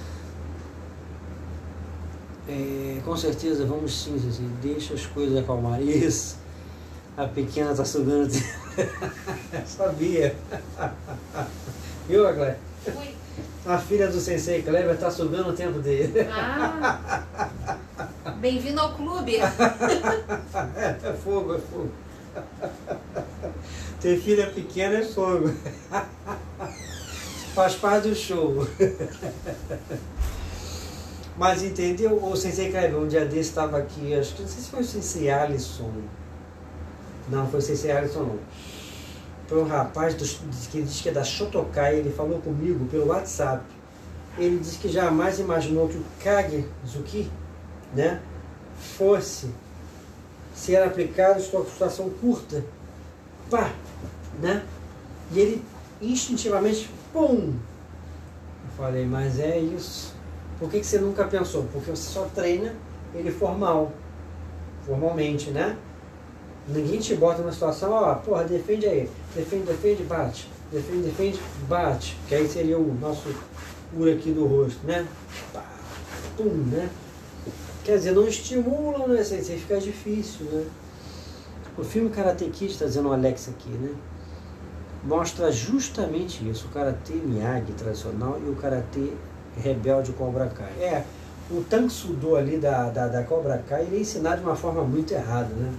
É, com certeza, vamos sim, assim, deixa as coisas acalmar. Isso, a pequena tá sugando. Sabia. Viu, Cleber? Oi. A filha do Sensei Kleber tá sugando o tempo dele. Ah, bem-vindo ao clube. É, é fogo, é fogo. Ter filha pequena é fogo. Faz parte do show. Mas entendeu? O Sensei Kleber, um dia desse estava aqui, acho que não sei se foi o Sensei Alisson. Não, foi o Sensei Alisson não. Foi um rapaz do, que diz que é da Shotokai, ele falou comigo pelo WhatsApp. Ele disse que jamais imaginou que o Kage-Zuki, né, fosse ser aplicado em uma situação curta. Pá, né? E ele instintivamente, pum! Eu falei, mas é isso. Por que, que você nunca pensou? Porque você só treina ele formal, formalmente, né? Ninguém te bota numa situação, ó, porra, defende aí, defende, defende, bate, defende, defende, bate, que aí seria o nosso ura aqui do rosto, né? Pá, pum, né? Quer dizer, não estimulam, né? Isso aí fica difícil, né? O filme Karate Kid, está dizendo o Alex aqui, né? Mostra justamente isso, o Karatê Miyagi tradicional e o Karatê rebelde Cobra Kai. É, o Tang Soo Do ali da, da, da Cobra Kai, ele é ensinado de uma forma muito errada, né?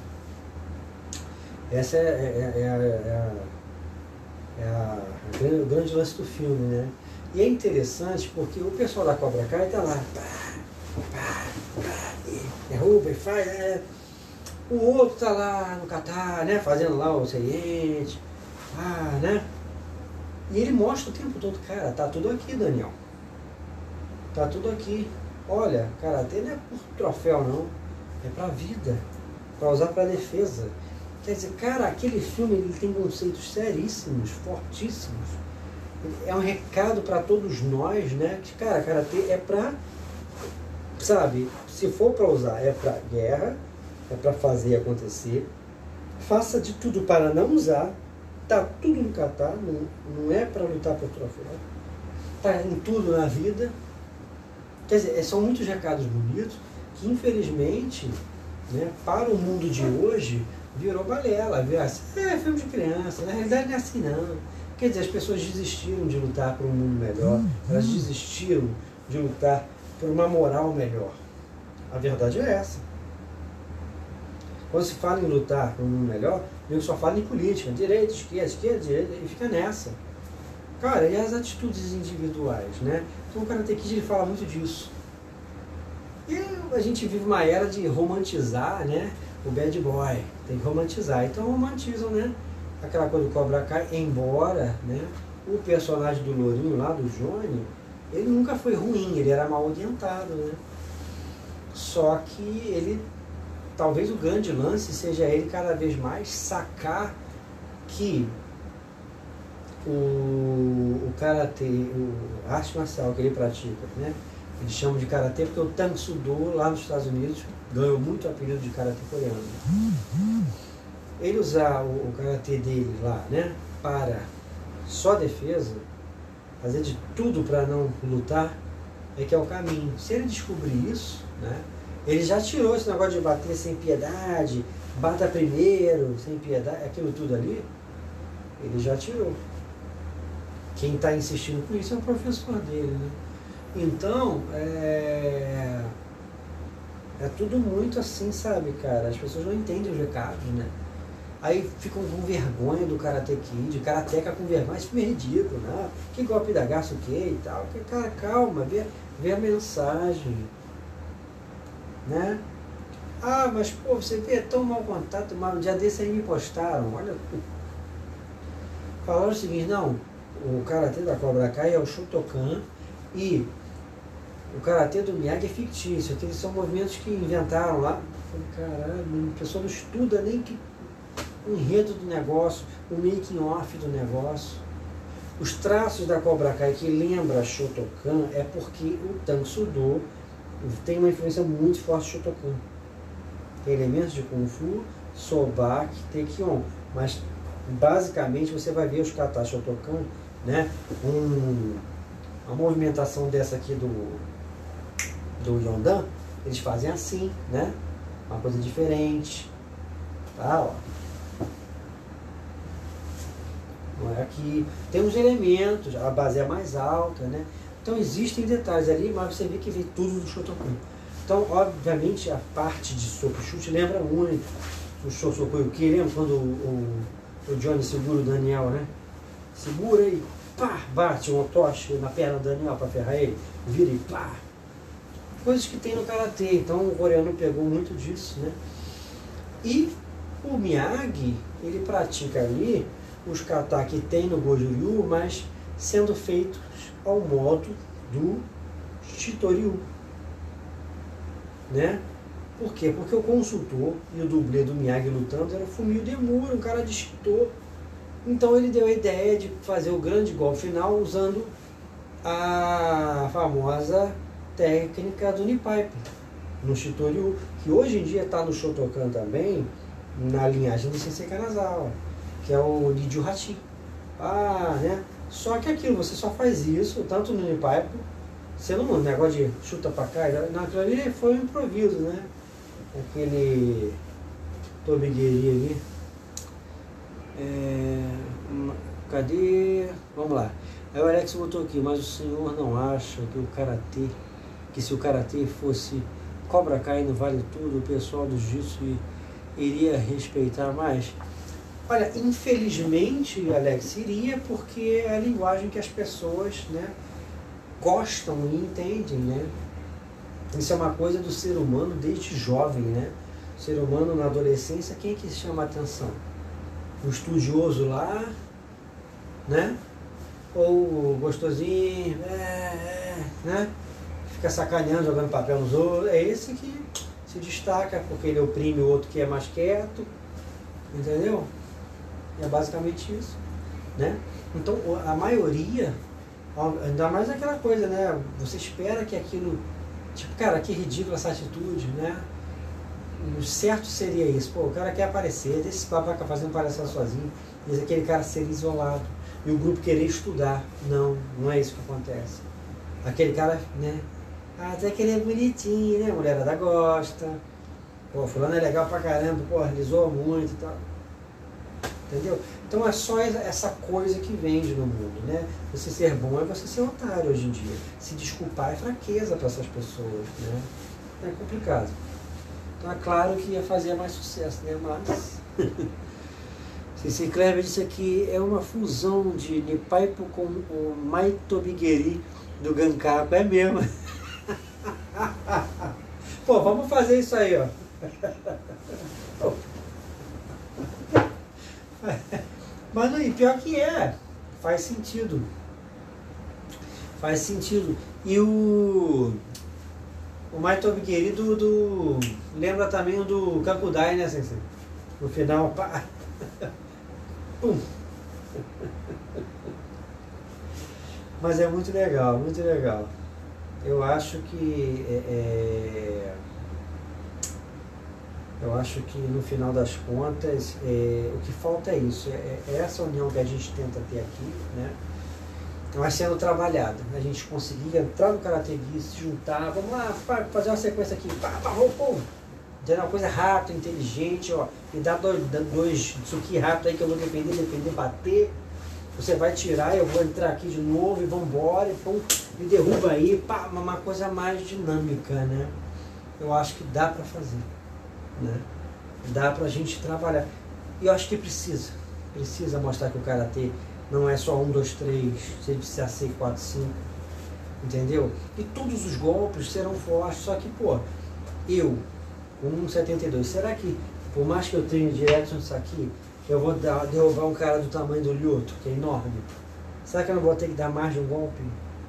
Essa é, é, é, é, é, a, é a, a grande, o grande lance do filme, né? E é interessante porque o pessoal da Cobra Kai tá lá, pá, pá, pá, e derruba e faz, é, o outro tá lá no Catar, né? Fazendo lá o Seiente, ah, né? E ele mostra o tempo todo, cara, tá tudo aqui, Daniel. Tá tudo aqui. Olha, karatê não é por troféu, não. É pra vida. Pra usar pra defesa. Quer dizer, cara, aquele filme ele tem conceitos seríssimos, fortíssimos. É um recado pra todos nós, né? Que, cara, karatê é pra, sabe, se for pra usar, é pra guerra, é pra fazer acontecer. Faça de tudo para não usar. Tá tudo no Catar, não, não é para lutar por troféu. Tá em tudo na vida. Quer dizer, são muitos recados bonitos que, infelizmente, né, para o mundo de hoje, virou balela. Virou assim, é filme de criança, na realidade não é assim não. Quer dizer, as pessoas desistiram de lutar por um mundo melhor, elas desistiram de lutar por uma moral melhor. A verdade é essa. Quando se fala em lutar por um mundo melhor, eu só falo em política, direita, esquerda, esquerda, direita, e fica nessa. Cara, e as atitudes individuais, né? Então o Karate Kid ele fala muito disso. E a gente vive uma era de romantizar, né? O bad boy, tem que romantizar. Então romantizam, né? Aquela coisa do Cobra Kai, embora, né? O personagem do Lourinho lá, do Johnny, ele nunca foi ruim, ele era mal orientado, né? Só que ele... Talvez o grande lance seja ele cada vez mais sacar que o, o karatê, o arte marcial que ele pratica, né? Eles chamam de karatê porque o Tang Soo Do lá nos Estados Unidos ganhou muito o apelido de karatê coreano. Ele usar o, o karatê dele lá, né? Para só defesa, fazer de tudo para não lutar, é que é o caminho. Se ele descobrir isso, né? Ele já tirou esse negócio de bater sem piedade, bata primeiro, sem piedade, aquilo tudo ali, ele já tirou. Quem está insistindo com isso é o professor dele, né? Então, é... é tudo muito assim, sabe, cara? As pessoas não entendem os recados, né? Aí ficam com vergonha do Karate Kid, karateca com vergonha, isso é ridículo, né? Que golpe da garça o quê e tal. Cara, calma, vê, vê a mensagem. Né? Ah, mas pô, você vê tão mau contato, mas um dia desse aí me postaram, olha, falaram o seguinte, não, o karatê da Cobra Kai é o Shotokan e o karatê do Miyagi é fictício, aqueles são movimentos que inventaram lá. Eu falei, caralho, a pessoa não estuda nem que o enredo do negócio, o making off do negócio. Os traços da Cobra Kai que lembra Shotokan é porque o Tang Soo Do tem uma influência muito forte de Shotokan. Tem elementos de Kung Fu, Sobak, Taekyon, mas basicamente você vai ver os kata Shotokan, né? Um, uma movimentação dessa aqui do, do Yondan, eles fazem assim, né? Uma coisa diferente. Tá, ó. Não é aqui. Tem uns elementos, a base é mais alta, né? Então existem detalhes ali, mas você vê que vem tudo do Shotokan. Então, obviamente, a parte de soco e chute lembra muito o Shosokoyuki. Lembra quando o, o, o Johnny segura o Daniel, né? Segura e pá, bate um otoshi na perna do Daniel para ferrar ele, vira e pá. Coisas que tem no Karatê. Então o coreano pegou muito disso, né? E o Miyagi, ele pratica ali os kata que tem no Goju-ryu, mas sendo feitos ao modo do Shitoryu, né? Por quê? Porque o consultor e o dublê do Miyagi lutando era Fumio Demura, um cara de Shito. Então ele deu a ideia de fazer o grande golpe final usando a famosa técnica do Nipipe no Shitoryu, que hoje em dia está no Shotokan também, na linhagem do Sensei Kanazawa, que é o Niju Hachi. Ah, né? Só que aquilo, você só faz isso, tanto no Nipipe, você não, um negócio de chuta pra cá, naquilo ali foi um improviso, né? Aquele Tobigueri ali. É, cadê? Vamos lá. Aí o Alex botou aqui, mas o senhor não acha que o karatê, que se o karatê fosse Cobra Kai no Vale Tudo, o pessoal do jiu-jitsu iria respeitar mais? Olha, infelizmente, Alex, iria, porque é a linguagem que as pessoas, né, gostam e entendem, né? Isso é uma coisa do ser humano desde jovem, né? O ser humano na adolescência, quem é que chama a atenção? O estudioso lá, né? Ou o gostosinho, é, é, né? Fica sacaneando, jogando papel nos outros. É esse que se destaca, porque ele oprime o outro que é mais quieto, entendeu? É basicamente isso, né? Então, a maioria, ainda mais aquela coisa, né? Você espera que aquilo, tipo, cara, que ridícula essa atitude, né? O certo seria isso, pô, o cara quer aparecer, deixa esse babaca fazendo palhaçada sozinho, diz aquele cara ser isolado, e o grupo querer estudar. Não, não é isso que acontece. Aquele cara, né? Ah, até que ele é bonitinho, né? A mulherada gosta, pô, fulano é legal pra caramba, pô, ele zoa muito e tal. Entendeu? Então é só essa coisa que vende no mundo, né? Você ser bom é você ser otário hoje em dia. Se desculpar é fraqueza para essas pessoas, né? É complicado. Então é claro que ia fazer mais sucesso, né? Mas... Cici Kleber disse aqui, é uma fusão de Nipaipo com o Maitobigueri do Gancaco. É mesmo. Pô, vamos fazer isso aí, ó. Mas não, pior que é, faz sentido, faz sentido. E o o Maitobigueri do, do lembra também do Kakudai, né, Sensei? No final, pá, pum. Mas é muito legal, muito legal. Eu acho que é, é... Eu acho que no final das contas, é, o que falta é isso, é, é essa união que a gente tenta ter aqui, né? Mas sendo trabalhada, a gente conseguir entrar no Karatê Gui, se juntar, vamos lá, fazer uma sequência aqui, pá, pá, pô, pô, uma coisa rápida, inteligente, ó, me dá dois, dois tsuki rápido aí que eu vou defender, defender, bater, você vai tirar, eu vou entrar aqui de novo e vamos embora, e pum, me derruba aí, pá, uma coisa mais dinâmica, né? Eu acho que dá para fazer. Né? Dá pra gente trabalhar. E eu acho que precisa. Precisa mostrar que o Karatê não é só um, dois, três, se ele precisar ser quatro, cinco. Entendeu? E todos os golpes serão fortes. Só que, pô, eu, com um vírgula setenta e dois, será que, por mais que eu treine direto nisso aqui, eu vou dar, derrubar um cara do tamanho do Lyoto, que é enorme? Será que eu não vou ter que dar mais de um golpe?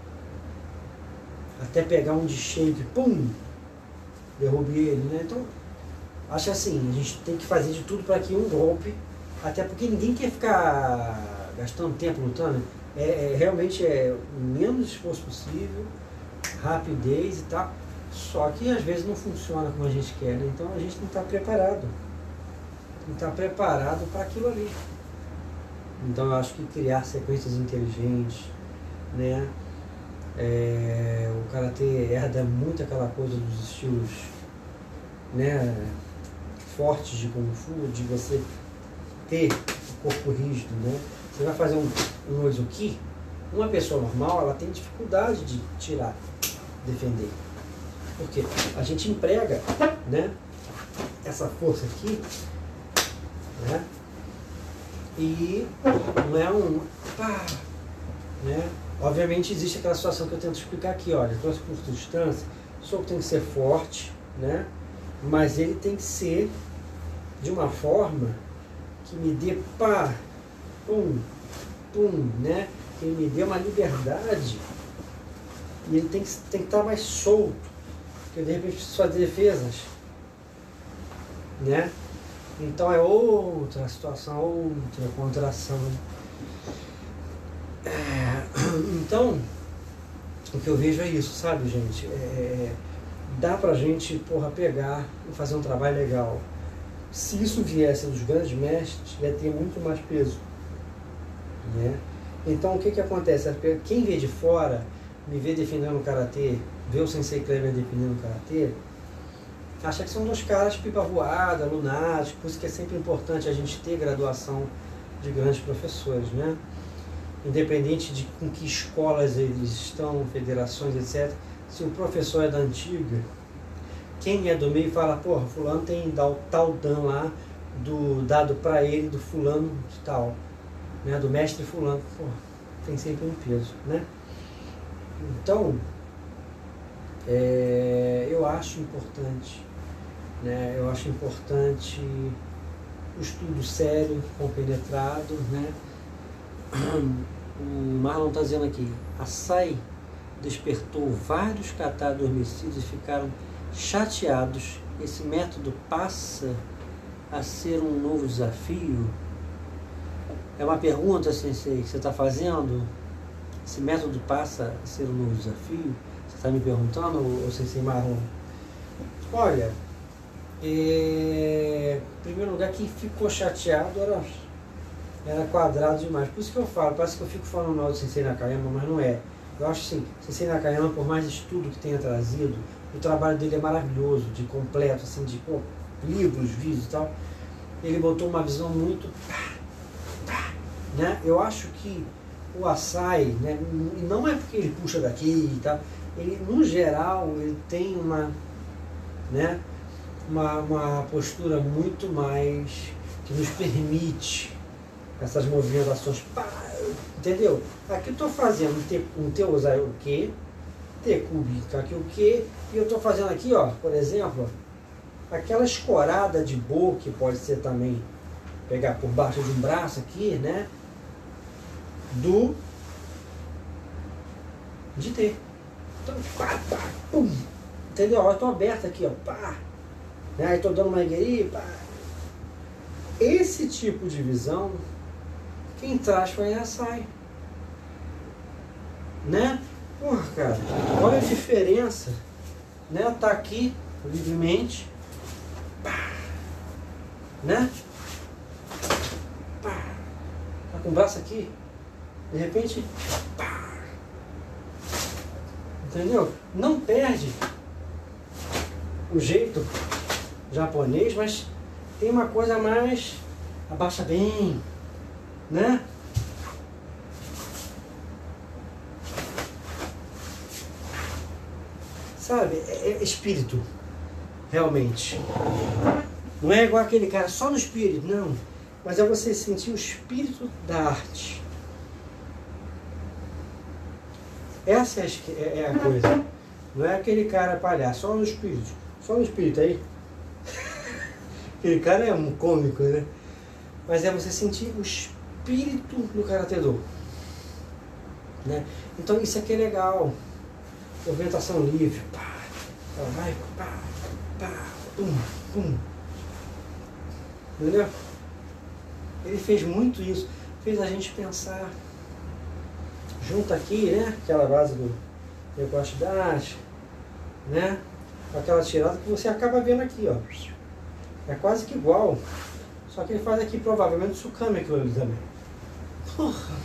Até pegar um de shake, pum! Derrube ele, né? Então, acho assim, a gente tem que fazer de tudo para que um golpe, até porque ninguém quer ficar gastando tempo lutando, é, é, realmente é o menos esforço possível, rapidez e tal, só que às vezes não funciona como a gente quer, né? Então a gente não está preparado, não está preparado para aquilo ali. Então eu acho que criar sequências inteligentes, né? É, o Karatê herda muito aquela coisa dos estilos, né, fortes de Kung Fu, de você ter o corpo rígido, né? Você vai fazer um, um Oizuki, uma pessoa normal, ela tem dificuldade de tirar, defender. Porque a gente emprega, né, essa força aqui, né? E não é um pá, né? Obviamente existe aquela situação que eu tento explicar aqui, olha, trouxe curta distância, o soco tem que ser forte, né? Mas ele tem que ser de uma forma que me dê pá, pum, pum, né? Que ele me dê uma liberdade e ele tem que, tem que estar mais solto, porque de repente preciso fazer defesas, né? Então é outra situação, outra contração. É, então, o que eu vejo é isso, sabe, gente? É, dá pra gente, porra, pegar e fazer um trabalho legal. Se isso viesse dos grandes mestres, ia ter muito mais peso, né? Então, o que que acontece? Quem vê de fora, me vê defendendo o Karatê, vê o Sensei Kleber defendendo o Karatê, acha que são dois caras pipa voada, lunáticos, por isso que é sempre importante a gente ter graduação de grandes professores, né? independente de com que escolas eles estão, federações, etcétera, se o professor é da antiga, quem é do meio fala, porra, fulano tem tal dan lá, do, dado para ele do fulano de tal, né, do mestre fulano, porra, tem sempre um peso, né? Então, é, eu acho importante, né, eu acho importante o estudo sério, compenetrado, né? O Marlon está dizendo aqui, a S A I despertou vários catar adormecidos e ficaram chateados. Esse método passa a ser um novo desafio? É uma pergunta, Sensei, que você está fazendo? Esse método passa a ser um novo desafio? Você está me perguntando, ou Sensei Marlon? Olha, é... em primeiro lugar, quem ficou chateado era, era quadrado demais. Por isso que eu falo, parece que eu fico falando mal do Sensei Nakayama, mas não é. Eu acho assim, Sensei Nakayama, por mais estudo que tenha trazido, o trabalho dele é maravilhoso, de completo, assim, de pô, livros, vídeos e tal. Ele botou uma visão muito... Né? Eu acho que o Asai, né, e não é porque ele puxa daqui e tal, ele, no geral, ele tem uma, né, uma, uma postura muito mais que nos permite essas movimentações, pá, entendeu? Aqui eu estou fazendo um teusai o quê? Tekubi, aqui o quê? E eu estou fazendo aqui, ó, por exemplo, aquela escorada de boa, que pode ser também pegar por baixo de um braço aqui, né? Do de T. Então, pá, pá, pum. Entendeu? Eu estou aberto aqui, ó, pá. Né? Aí estou dando uma igueria, pá. Esse tipo de visão, quem traz foi a Asai. Né? Porra, cara, olha a diferença, né? Tá aqui, livremente, pá, né? Pá, tá com o braço aqui, de repente, pá, entendeu? Não perde o jeito japonês, mas tem uma coisa mais, abaixa bem, né? Sabe, é, é espírito, realmente. Não é igual aquele cara só no espírito, não. Mas é você sentir o espírito da arte. Essa é, é a coisa. Não é aquele cara palhaço, só no espírito. Só no espírito aí. Aquele cara é um cômico, né? Mas é você sentir o espírito do karatê-do. Né? Então isso aqui é legal. Movimentação livre, pá, vai, pá, pá, pum, pum. Entendeu? Ele fez muito isso, fez a gente pensar. Junta aqui, né? Aquela base do Yokoshi Dashi, né? Aquela tirada que você acaba vendo aqui, ó. É quase que igual. Só que ele faz aqui provavelmente o Tsukame aquilo ali também. Porra!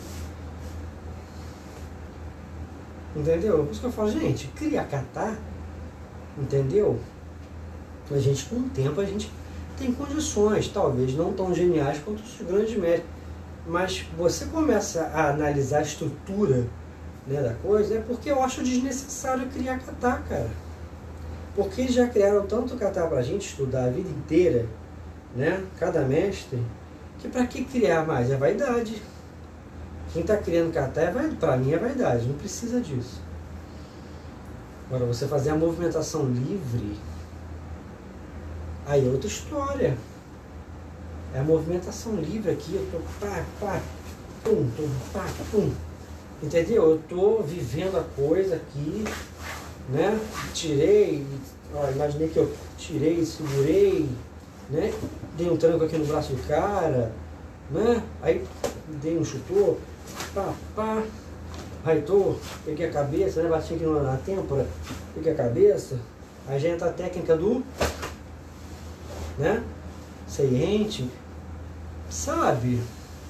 Entendeu? Por isso que eu falo, gente, cria kata, entendeu? A gente, com o tempo, a gente tem condições, talvez não tão geniais quanto os grandes mestres, mas você começa a analisar a estrutura, né, da coisa, é porque eu acho desnecessário criar kata, cara. Porque eles já criaram tanto kata pra gente estudar a vida inteira, né, cada mestre, que pra que criar mais? É vaidade. Quem está criando kata, é vaidade. Para mim é vaidade, não precisa disso. Agora, você fazer a movimentação livre, aí é outra história. É a movimentação livre aqui, eu tô pá, pá, pum, tô pá, pum. Entendeu? Eu tô vivendo a coisa aqui, né? Tirei, ó, imaginei que eu tirei, segurei, né? Dei um tranco aqui no braço do cara, né? Aí dei um chutou, pá, pá, raitou, peguei a cabeça, né? Bati aqui na têmpora, peguei a cabeça, aí já entra a técnica do, né? Seiente, sabe?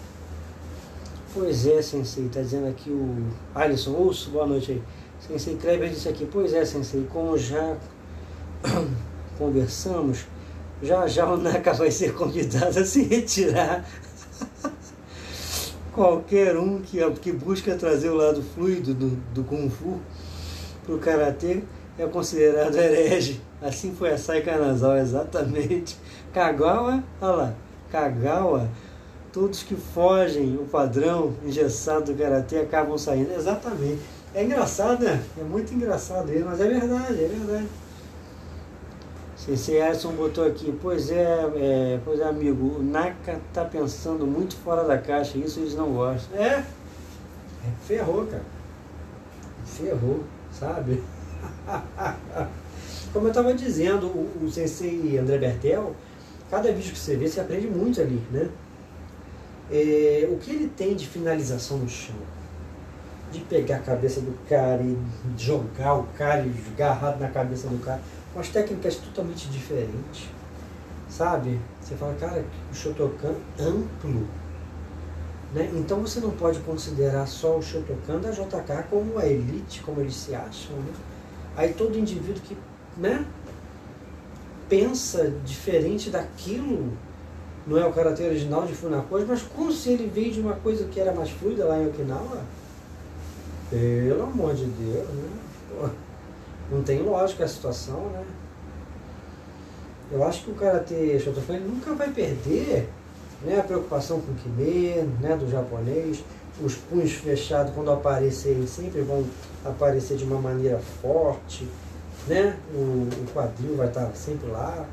Pois é, Sensei, tá dizendo aqui o Alisson, ouço, boa noite aí. Sensei Kleber disse aqui, pois é, Sensei, como já conversamos, já já o Naka vai ser convidado a se retirar. qualquer um que, que busca trazer o lado fluido do, do Kung Fu para o Karatê é considerado herege. Assim foi a Sai Kanazawa, exatamente. Kagawa, olha lá, Kagawa, todos que fogem o padrão engessado do Karatê acabam saindo. Exatamente. É engraçado, né? É muito engraçado isso, mas é verdade, é verdade. Sensei Alisson botou aqui, pois é, é, pois é, amigo, o Naka tá pensando muito fora da caixa, isso eles não gostam. É, é ferrou, cara. Ferrou, sabe? Como eu estava dizendo, o, o Sensei André Bertel, cada vídeo que você vê, você aprende muito ali, né? É, o que ele tem de finalização no chão, de pegar a cabeça do cara e jogar o cara e agarrado na cabeça do cara, com as técnicas totalmente diferentes, sabe? Você fala, cara, o Shotokan amplo, né? Então você não pode considerar só o Shotokan da J K como a elite, como eles se acham, né? Aí todo indivíduo que, né, pensa diferente daquilo, não é o karatê original de Funakoshi, mas como se ele veio de uma coisa que era mais fluida lá em Okinawa, pelo amor de Deus, né? Pô, não tem lógica a situação, né? Eu acho que o karatê Shotokan ele nunca vai perder, né, a preocupação com o kime, né, do japonês. Os punhos fechados, quando aparecerem, sempre vão aparecer de uma maneira forte, né? O, o quadril vai estar sempre lá.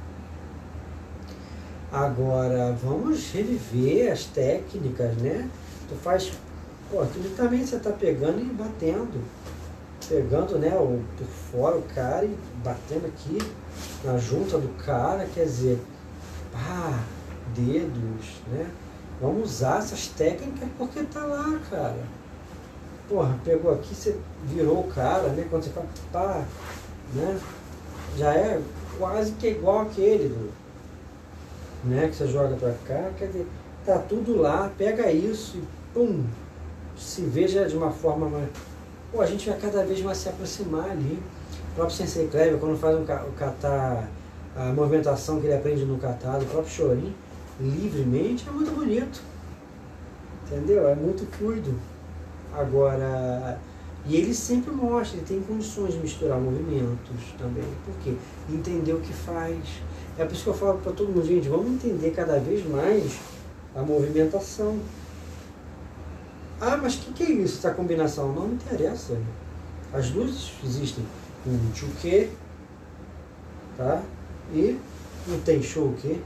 Agora, vamos reviver as técnicas, né? Tu faz, pô, tu literalmente você está pegando e batendo. Pegando, né, o, por fora o cara e batendo aqui na junta do cara, quer dizer, pá, dedos, né? Vamos usar essas técnicas porque tá lá, cara. Porra, pegou aqui, você virou o cara, né? Quando você fala, pá, né? Já é quase que igual aquele, do, né? Que você joga pra cá, quer dizer, tá tudo lá, pega isso e pum, se veja de uma forma mais... Pô, a gente vai cada vez mais se aproximar ali. O próprio Sensei Kleber, quando faz um, o kata, a movimentação que ele aprende no kata, do próprio Shorin, livremente, é muito bonito. Entendeu? É muito fluido. Agora, e ele sempre mostra, ele tem condições de misturar movimentos também. Por quê? Entender o que faz. É por isso que eu falo para todo mundo, gente, vamos entender cada vez mais a movimentação. Ah, mas o que, que é isso, essa combinação? Não me interessa. As duas existem. Um Chuke, tá? E um Tenshoke.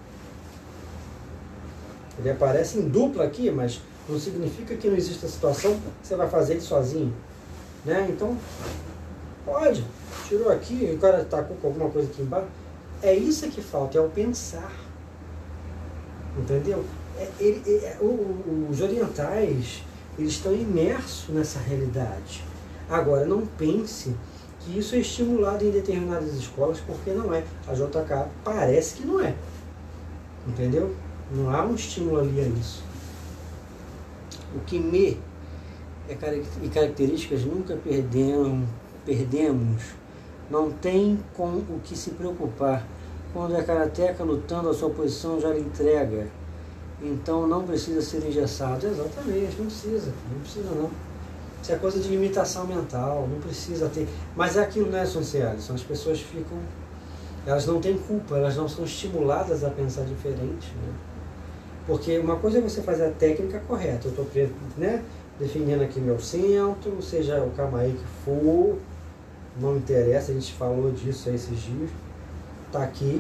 Ele aparece em dupla aqui, mas não significa que não exista situação que você vai fazer ele sozinho, né? Então, pode. Tirou aqui, o cara tacou com alguma coisa aqui embaixo. É isso que falta, é o pensar. Entendeu? É, ele, é, o, o, os orientais, eles estão imersos nessa realidade. Agora, não pense que isso é estimulado em determinadas escolas, porque não é. A J K parece que não é. Entendeu? Não há um estímulo ali a isso. O kime e características nunca perdemos, perdemos. Não tem com o que se preocupar. Quando é karateca lutando, a sua posição já lhe entrega. Então não precisa ser engessado. Exatamente, não precisa. Não precisa não. Isso é coisa de limitação mental, não precisa ter. Mas é aquilo, né, Sensei Alisson? As pessoas ficam... Elas não têm culpa, elas não são estimuladas a pensar diferente, né? Porque uma coisa é você fazer a técnica correta. Eu estou, né, definindo aqui meu centro, seja o kamae que for, não interessa, a gente falou disso aí esses dias. Está aqui,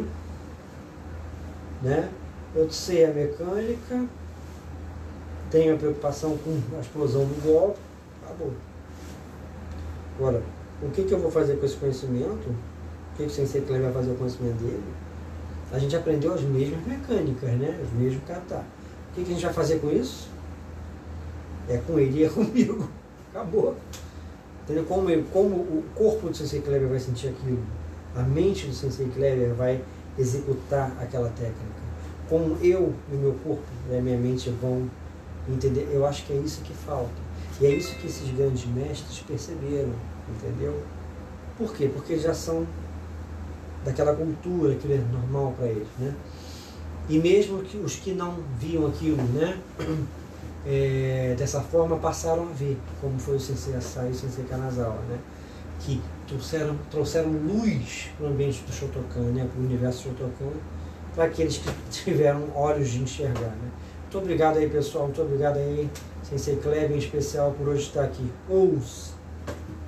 né? Eu sei a mecânica, tenho a preocupação com a explosão do golpe, acabou. Agora, o que, que eu vou fazer com esse conhecimento? O que, que o Sensei Kleber vai fazer com o conhecimento dele? A gente aprendeu as mesmas mecânicas, né? Os mesmos kata. O que, que a gente vai fazer com isso? É com ele e é comigo. Acabou. Entendeu? Como, eu, como o corpo do Sensei Kleber vai sentir aquilo, a mente do Sensei Kleber vai executar aquela técnica. Como eu e o meu corpo e a minha mente vão entender. Eu acho que é isso que falta. E é isso que esses grandes mestres perceberam, entendeu? Por quê? Porque eles já são daquela cultura, aquilo é normal para eles, né? E mesmo que os que não viam aquilo, né, é, dessa forma passaram a ver, como foi o Sensei Asai e o Sensei Kanazawa, né? Que trouxeram, trouxeram luz para o ambiente do Shotokan, né? Para o universo Shotokan, para aqueles que tiveram olhos de enxergar, né? Muito obrigado aí, pessoal, muito obrigado aí, Sensei Kleber, em especial, por hoje estar aqui. Os